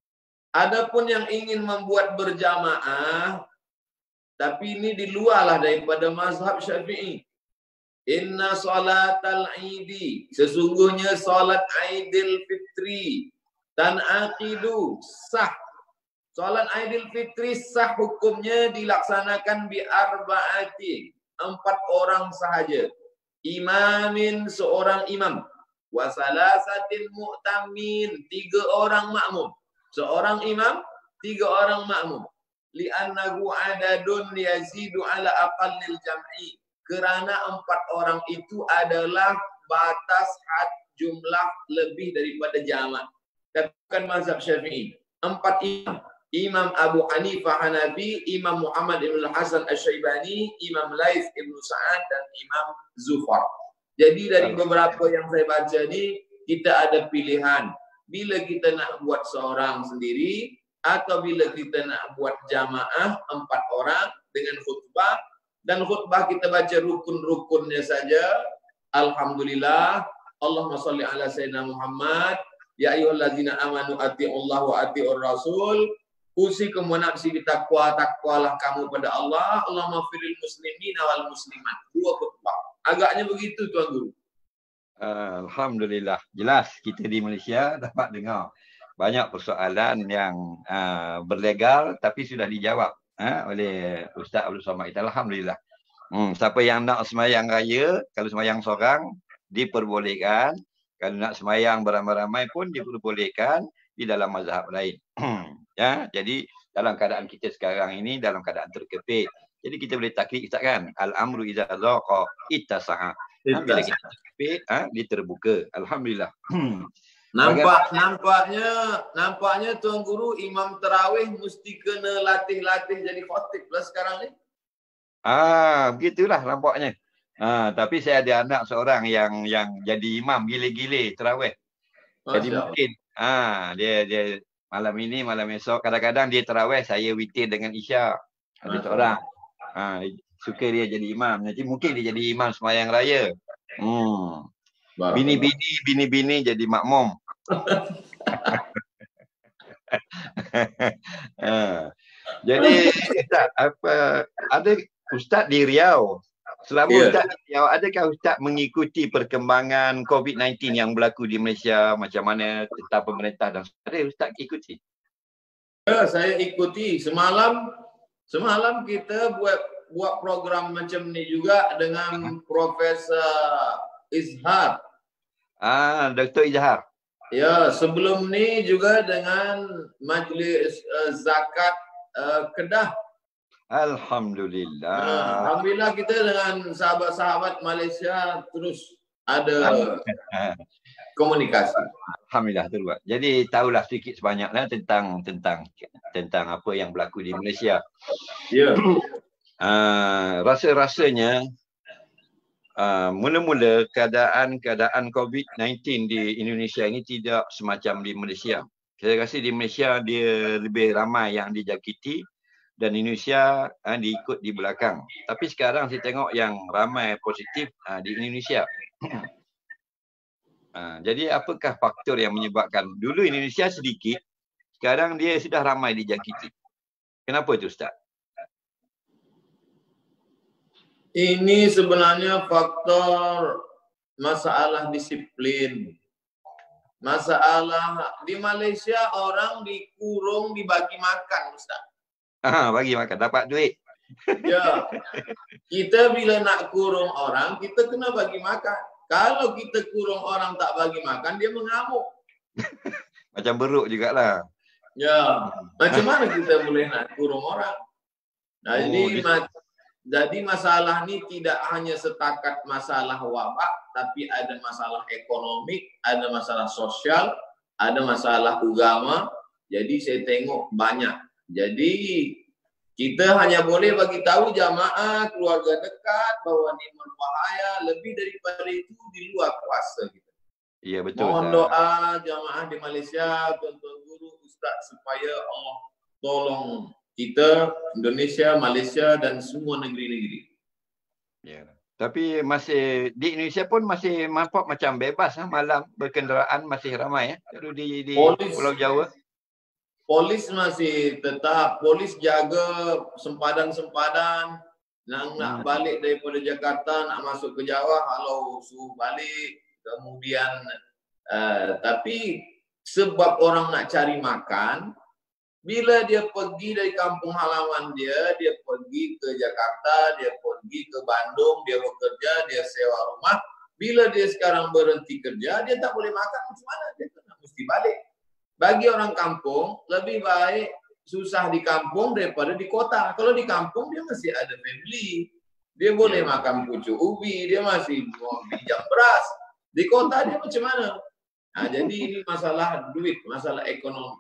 B: Adapun yang ingin membuat berjamaah, tapi ini di luarlah daripada mazhab Syafi'i. Inna salatal idi, sesungguhnya salat Aidil Fitri, dan aqidu, sah. Salat Aidil Fitri sah hukumnya dilaksanakan bi arba'ati, empat orang sahaja. Imamin, seorang imam. Wa salasatin mu'tamin, tiga orang makmum. Seorang imam, tiga orang makmum. Li'annahu adadun yazidu ala aqallil jam'i. Kerana empat orang itu adalah batas had jumlah lebih daripada jamak. Katakan mazhab Syafi'i, empat imam. Imam Abu Hanifah Hanafi, Imam Muhammad ibn Hasan Asy-Syaibani, Imam Laits ibn Sa'ad, dan Imam Zufar. Jadi dari beberapa yang saya baca ni, kita ada pilihan. Bila kita nak buat seorang sendiri, atau bila kita nak buat jamaah empat orang dengan khutbah, dan khutbah kita baca rukun-rukunnya saja. Alhamdulillah. Allahumma salli ala sayyidina Muhammad. Ya ayyuhallazina amanu ati'ullah wa ati'ur rasul. Usikum wa nafsi bitaqwa, takwalah kamu pada Allah. Allahumma firil muslimina wal muslimat. Dua khutbah. Agaknya begitu Tuan Guru.
A: Alhamdulillah. Jelas kita di Malaysia dapat dengar banyak persoalan yang uh, berlegal tapi sudah dijawab uh, oleh Ustaz Abdul Samad. Alhamdulillah. Hmm, siapa yang nak semayang raya, kalau semayang seorang diperbolehkan. Kalau nak semayang beramai-ramai pun diperbolehkan di dalam mazhab lain. Ya, jadi dalam keadaan kita sekarang ini dalam keadaan terkepit. Jadi kita boleh taklid Ustaz kan. Al-amru idza dhaqa ittasa'a. Ha, bila kita taklid, ha, dia terbuka. Alhamdulillah.
B: Nampak nampaknya nampaknya Tuan Guru imam tarawih mesti kena latih-latih jadi khatib lah sekarang ni.
A: Ah, begitulah nampaknya. Ah, tapi saya ada anak seorang yang yang jadi imam gile-gile tarawih. Jadi mungkin ah dia dia malam ini malam esok kadang-kadang dia tarawih, saya witir dengan Isya. Ada seorang ah suka dia jadi imam. Nanti mungkin dia jadi imam sembahyang raya. Hmm. Bini-bini bini-bini jadi makmum. ah. Jadi Ustaz, apa ada Ustaz di Riau. Selama yeah. Ustaz di Riau, adakah Ustaz mengikuti perkembangan COVID sembilan belas yang berlaku di Malaysia, macam mana tentang pemerintah dan ada Ustaz ikuti?
B: Ya, saya ikuti. Semalam semalam kita buat buat program macam ni juga dengan Profesor Izhar.
A: Ah, Doktor Izhar.
B: Ya, sebelum ni juga dengan Majlis uh, Zakat uh, Kedah.
A: Alhamdulillah.
B: Uh, Alhamdulillah kita dengan sahabat-sahabat Malaysia terus ada komunikasi.
A: Alhamdulillah tu. Jadi tahulah sedikit sebanyaklah tentang tentang tentang apa yang berlaku di Malaysia.
B: Ya. Yeah.
A: Uh, rasa-rasanya uh, mula-mula keadaan-keadaan COVID sembilan belas di Indonesia ini tidak semacam di Malaysia. Saya rasa di Malaysia dia lebih ramai yang dijangkiti dan Indonesia uh, diikut di belakang. Tapi sekarang saya tengok yang ramai positif uh, di Indonesia. uh, jadi apakah faktor yang menyebabkan dulu Indonesia sedikit, sekarang dia sudah ramai dijangkiti? Kenapa itu Ustaz?
B: Ini sebenarnya faktor masalah disiplin. Masalah di Malaysia orang dikurung dibagi makan Ustaz.
A: Ah, bagi makan, dapat duit.
B: Ya, kita bila nak kurung orang, kita kena bagi makan. Kalau kita kurung orang tak bagi makan, dia mengamuk.
A: Macam beruk jugalah.
B: Ya, macam mana kita boleh nak kurung orang? Nah, oh, jadi, ma jadi masalah ni tidak hanya setakat masalah wabak, tapi ada masalah ekonomi, ada masalah sosial, ada masalah agama. Jadi saya tengok banyak. Jadi kita hanya boleh bagi tahu jamaah, keluarga dekat bahawa ini berbahaya, lebih daripada itu di luar kuasa kita.
A: Iya betul.
B: Mohon doa jamaah di Malaysia, tuan-tuan guru, ustaz supaya Allah tolong kita, Indonesia, Malaysia dan semua negeri-negeri.
A: Ya. Tapi masih di Indonesia pun masih nampak macam bebas ha? Malam berkenderaan masih ramai ya. Kalau di, di Pulau Jawa.
B: Polis masih tetap, polis jaga sempadan-sempadan, nak, nak balik daripada Jakarta, nak masuk ke Jawa, kalau suruh balik, kemudian, uh, tapi sebab orang nak cari makan, bila dia pergi dari kampung halaman dia, dia pergi ke Jakarta, dia pergi ke Bandung, dia bekerja, dia sewa rumah, bila dia sekarang berhenti kerja, dia tak boleh makan, macam mana? Dia kena mesti balik. Bagi orang kampung, lebih baik susah di kampung daripada di kota. Kalau di kampung, dia masih ada family. Dia boleh yeah. makan pucuk ubi, dia masih pinjam beras. Di kota dia macam mana? Nah, jadi ini masalah duit, masalah ekonomi.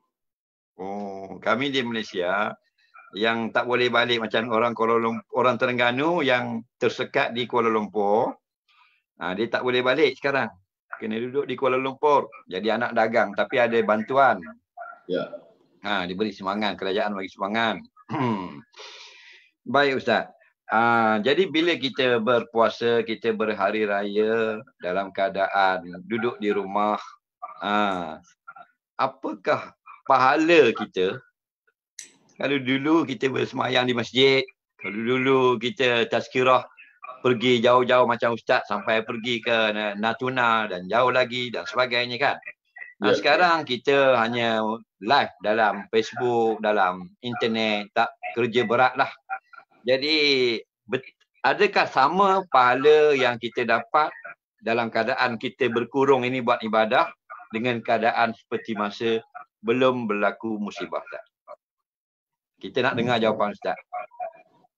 A: Oh, kami di Malaysia, yang tak boleh balik macam orang Kuala Lumpur, orang Terengganu yang tersekat di Kuala Lumpur, nah, dia tak boleh balik sekarang. Kena duduk di Kuala Lumpur. Jadi anak dagang. Tapi ada bantuan.
B: Ya.
A: Ha, diberi semangat. Kerajaan bagi semangat. Baik Ustaz. Ha, jadi bila kita berpuasa, kita berhari raya dalam keadaan duduk di rumah. Ha, apakah pahala kita? Kalau dulu kita bersemayang di masjid. Kalau dulu kita tazkirah. Pergi jauh-jauh macam Ustaz sampai pergi ke Natuna dan jauh lagi dan sebagainya kan. Nah, ya, sekarang kita hanya live dalam Facebook, dalam internet, tak kerja berat lah. Jadi adakah sama pahala yang kita dapat dalam keadaan kita berkurung ini buat ibadah dengan keadaan seperti masa belum berlaku musibah Ustaz? Kita nak dengar jawapan Ustaz.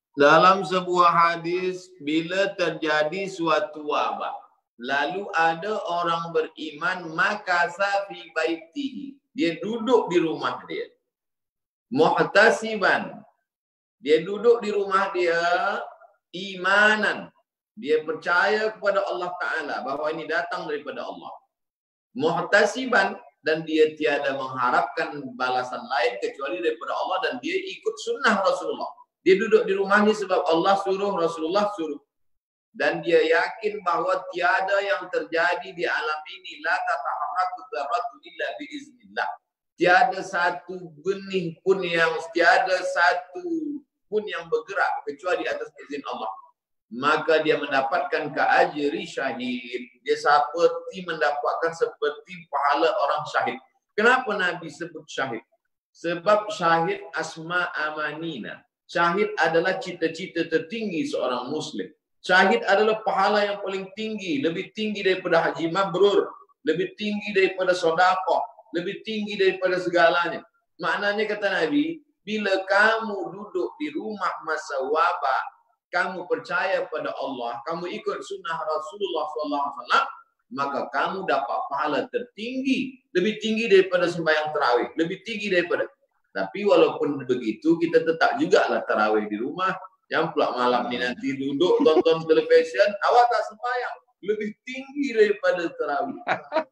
B: Dalam sebuah hadis, bila terjadi suatu wabak, lalu ada orang beriman, maka fi baitihi, dia duduk di rumah dia. Muhtasiban, dia duduk di rumah dia, imanan, dia percaya kepada Allah Ta'ala bahawa ini datang daripada Allah. Muhtasiban, dan dia tiada mengharapkan balasan lain kecuali daripada Allah, dan dia ikut sunnah Rasulullah. Dia duduk di rumahnya sebab Allah suruh, Rasulullah suruh. Dan dia yakin bahawa tiada yang terjadi di alam ini, la tataharraku dzarratu illa biiznillah. Tiada satu benih pun yang, tiada satu pun yang bergerak kecuali atas izin Allah. Maka dia mendapatkan keajri syahid. Dia seperti mendapatkan seperti pahala orang syahid. Kenapa Nabi sebut syahid? Sebab syahid asma amanina. Syahid adalah cita-cita tertinggi seorang Muslim. Syahid adalah pahala yang paling tinggi. Lebih tinggi daripada haji mabrur. Lebih tinggi daripada sedekah. Lebih tinggi daripada segalanya. Maknanya kata Nabi, bila kamu duduk di rumah masa wabak, kamu percaya pada Allah, kamu ikut sunnah Rasulullah sallallahu alaihi wasallam, maka kamu dapat pahala tertinggi, lebih tinggi daripada sembahyang tarawih, lebih tinggi daripada. Tapi walaupun begitu, kita tetap jugalah tarawih di rumah. Yang pula malam ni nanti duduk tonton televisyen, awak tak sembahyang, lebih tinggi daripada tarawih.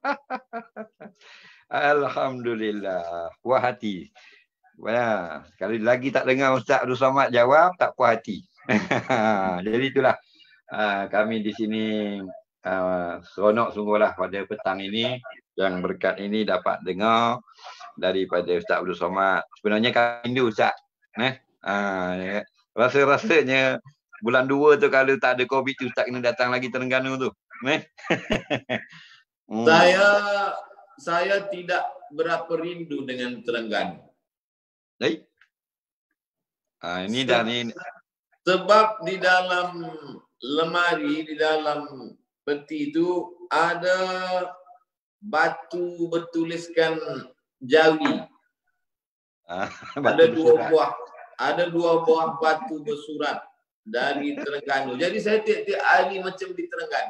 A: Alhamdulillah, puas hati. Wah, sekali lagi tak dengar Ustaz Abdul Somad jawab, tak puas hati. Jadi itulah uh, kami di sini uh, seronok sungguhlah pada petang ini, yang berkat ini dapat dengar daripada Ustaz Abdul Somad. Sebenarnya kami rindu Ustaz. Eh? Uh, rasa-rasanya bulan dua tu kalau tak ada Covid tu Ustaz kena datang lagi Terengganu tu. Eh?
B: hmm. Saya saya tidak berapa rindu dengan Terengganu.
A: Baik. Uh, ini dah ni.
B: Sebab di dalam lemari, di dalam peti itu ada batu bertuliskan Jawi. Ah, ada dua bersurat. buah, ada dua buah batu bersurat dari Terengganu. Jadi saya tiap-tiap hari macam di Terengganu.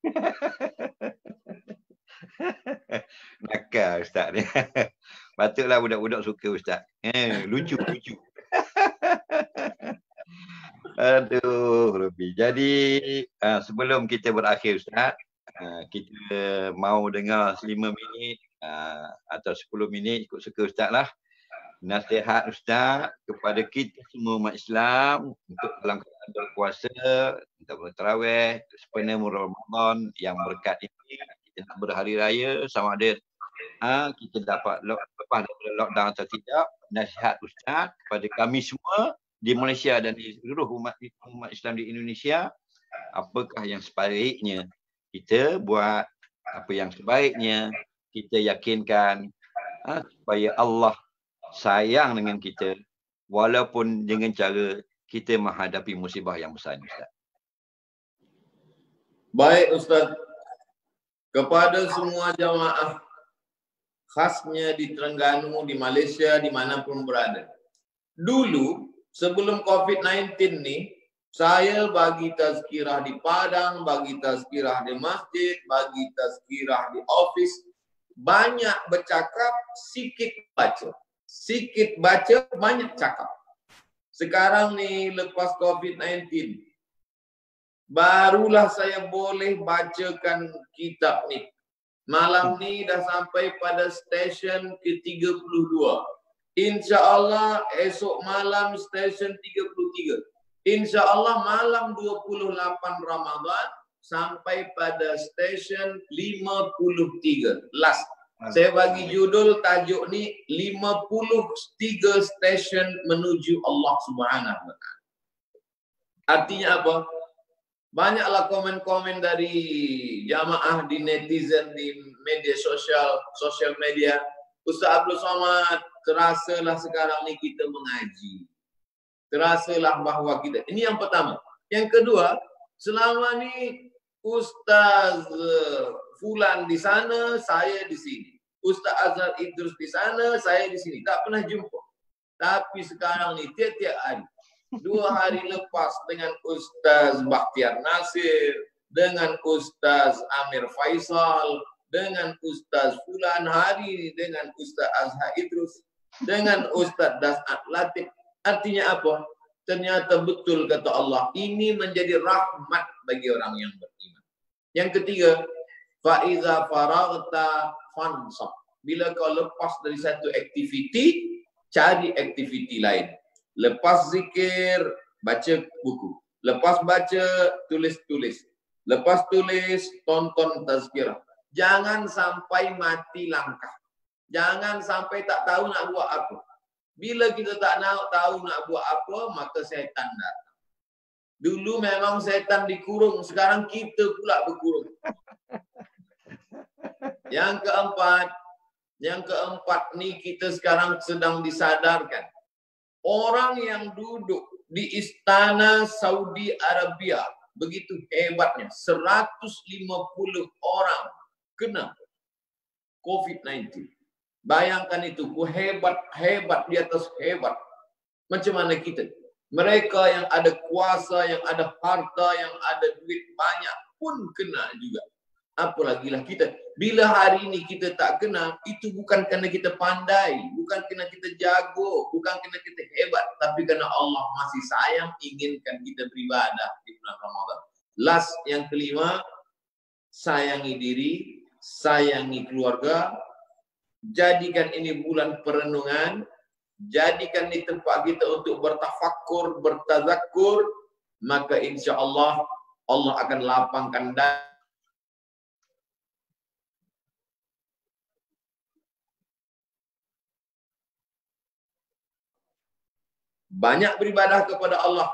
A: Nakal Ustaz ni. Patutlah budak-budak suka Ustaz. Eh, lucu-lucu. Aduh, lebih. Jadi uh, sebelum kita berakhir Ustaz, uh, kita mau dengar lima minit uh, atau sepuluh minit, ikut suka Ustaz lah, nasihat Ustaz kepada kita semua umat Islam untuk dalam keadaan berpuasa, untuk bertarawih, sepenuh Ramadan yang berkat ini, kita nak berhari raya sama ada uh, kita dapat lepas daripada lockdown atau tidak. Nasihat Ustaz kepada kami semua di Malaysia dan di seluruh umat, umat Islam di Indonesia, apakah yang sebaiknya kita buat, apa yang sebaiknya kita yakinkan ha, supaya Allah sayang dengan kita walaupun dengan cara kita menghadapi musibah yang besar ini Ustaz.
B: Baik Ustaz, kepada semua jamaah khasnya di Terengganu, di Malaysia, dimanapun berada. Dulu sebelum COVID sembilan belas ni, saya bagi tazkirah di Padang, bagi tazkirah di masjid, bagi tazkirah di office. Banyak bercakap, sikit baca. Sikit baca, banyak cakap. Sekarang ni lepas COVID sembilan belas, barulah saya boleh bacakan kitab ni. Malam ni dah sampai pada stesen ke tiga puluh dua. InsyaAllah esok malam stesen tiga puluh tiga. InsyaAllah malam dua puluh lapan Ramadan sampai pada stesen lima puluh tiga. Last. Saya bagi judul tajuk ni lima puluh tiga stesen menuju Allah Subhanahu Wa Taala. Artinya apa? Banyaklah komen-komen dari jamaah di netizen, di media sosial, sosial media. Ustaz Abdul Somad, terasalah sekarang ni kita mengaji. Terasalah bahawa kita, ini yang pertama. Yang kedua, selama ni Ustaz Fulan di sana, saya di sini. Ustaz Azhar Idrus di sana, saya di sini. Tak pernah jumpa. Tapi sekarang ni tiap-tiap hari Dua hari lepas dengan Ustaz Bakhtiar Nasir, dengan Ustaz Amir Faisal, dengan Ustaz Fulan hari, dengan Ustaz Azhar Idrus, dengan Ustaz Das'at Latif. Artinya apa? Ternyata betul kata Allah, ini menjadi rahmat bagi orang yang beriman. Yang ketiga, fa'iza faraghta fansab. Bila kau lepas dari satu aktiviti, cari aktiviti lain. Lepas zikir, baca buku. Lepas baca, tulis-tulis. Lepas tulis, tonton tazkirah. Jangan sampai mati langkah. Jangan sampai tak tahu nak buat apa. Bila kita tak nak tahu nak buat apa, maka setan datang. Dulu memang setan dikurung, sekarang kita pula berkurung. Yang keempat, yang keempat ni kita sekarang sedang disadarkan. Orang yang duduk di istana Saudi Arabia, begitu hebatnya, seratus lima puluh orang kena COVID sembilan belas. Bayangkan itu, hebat-hebat di atas hebat. Macam mana kita? Mereka yang ada kuasa, yang ada harta, yang ada duit banyak pun kena juga. Apalagilah kita. Bila hari ini kita tak kena, itu bukan kerana kita pandai, bukan kerana kita jago, bukan kerana kita hebat, tapi kerana Allah masih sayang, inginkan kita beribadah di bulan Ramadan. Last, yang kelima, sayangi diri, sayangi keluarga, jadikan ini bulan perenungan, jadikan ini tempat kita untuk bertafakkur, bertazakkur, maka insya Allah, Allah akan lapangkan dada. Banyak beribadah kepada Allah.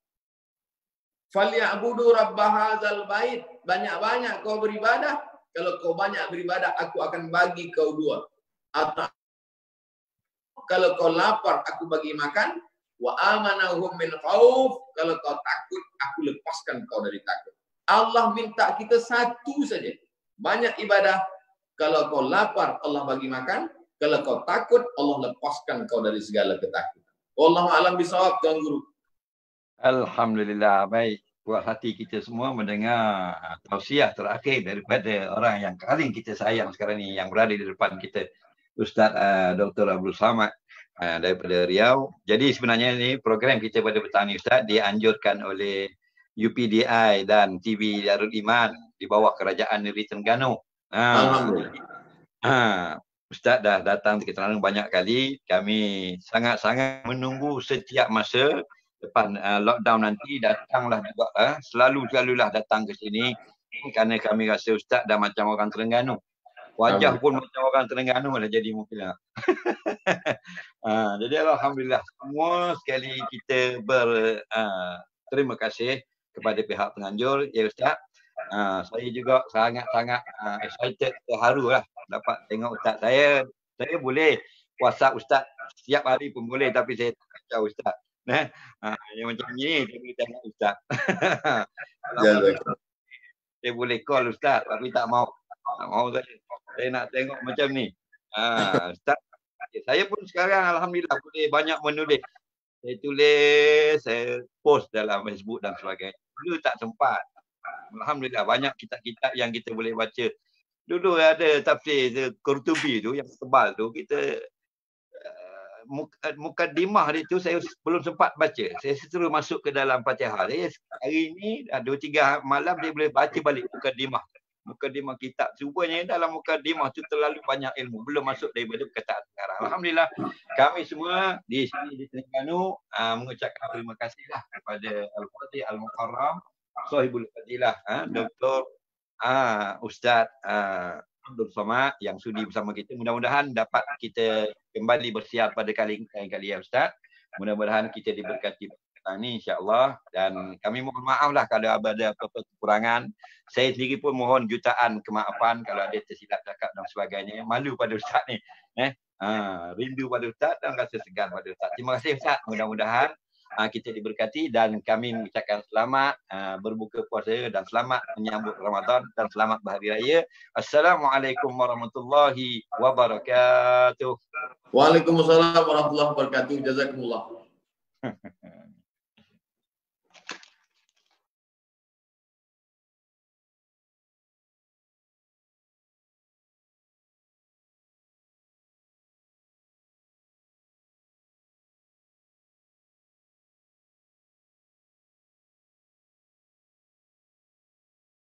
B: Falyabudu rabb hadzal bait. Banyak-banyak kau beribadah. Kalau kau banyak beribadah, aku akan bagi kau dua. Atau kalau kau lapar, aku bagi makan. Wa amanahum min khauf. Kalau kau takut, aku lepaskan kau dari takut. Allah minta kita satu saja. Banyak ibadah. Kalau kau lapar, Allah bagi makan. Kalau kau takut, Allah lepaskan kau dari segala ketakutan. Wallahu a'lam bishawab, Tuan Guru.
A: Alhamdulillah, baik. Puas hati kita semua mendengar tausiah terakhir daripada orang yang paling kita sayang sekarang ni, yang berada di depan kita, Ustaz uh, Doktor Abdul Samad uh, daripada Riau. Jadi sebenarnya ni program kita pada petang ni, Ustaz, dianjurkan oleh U P D I dan T V Darul Iman di bawah Kerajaan Negeri Terengganu.
B: Alhamdulillah.
A: Ha, Ustaz dah datang ke Terengganu banyak kali. Kami sangat-sangat menunggu setiap masa. Lepas uh, lockdown nanti, datanglah juga. Uh, Selalu-selalulah datang ke sini. Kerana kami rasa Ustaz dah macam orang Terengganu. Wajah pun macam orang Terengganu lah jadi mungkin. uh, jadi Alhamdulillah. Semua sekali kita berterima uh, kasih kepada pihak penganjur. Ya Ustaz. Uh, saya juga sangat-sangat uh, excited, terharu lah dapat tengok Ustaz. Saya saya boleh WhatsApp Ustaz setiap hari pun boleh, tapi saya tak kacau Ustaz. Nah, uh, yang macam ni saya boleh tengok Ustaz. Saya boleh call Ustaz, tapi tak mau. Tak mau saya. Saya nak tengok macam ni. Uh, Ustaz, saya pun sekarang Alhamdulillah boleh banyak menulis. Saya tulis, saya post dalam Facebook dan sebagainya. Dulu tak sempat. Alhamdulillah banyak kitab-kitab yang kita boleh baca. Dulu ada tafsir Qurtubi tu yang tebal tu, kita uh, mukadimah dia tu saya belum sempat baca. Saya terus masuk ke dalam Fatihah. Saya hari ni dah dua tiga malam saya boleh baca balik mukadimah. Mukadimah kitab. Rupanya dalam mukadimah tu terlalu banyak ilmu, belum masuk daripada perkataan sekarang. Alhamdulillah kami semua di sini di Terengganu uh, mengucapkan terima kasihlah kepada Al-Fatih Al-Mukarram Sahibul Fadilah, ha, Doktor ah, Ustaz ah, Abdul Samad yang sudi bersama kita. Mudah-mudahan dapat kita kembali bersiar pada kali kali ya Ustaz. Mudah-mudahan kita diberkati petang ni insya-Allah, dan kami mohon maaf lah kalau ada apa-apa kekurangan. Saya sendiri pun mohon jutaan kemaafan kalau ada tersilap cakap dan sebagainya. Malu pada Ustaz ni. Eh, ah, rindu pada Ustaz dan rasa segan pada Ustaz. Terima kasih Ustaz. Mudah-mudahan Uh, kita diberkati dan kami mengucapkan selamat uh, berbuka puasa dan selamat menyambut Ramadan dan selamat berhari raya. Assalamualaikum warahmatullahi wabarakatuh.
B: Waalaikumsalam warahmatullahi wabarakatuh. Jazakumullah.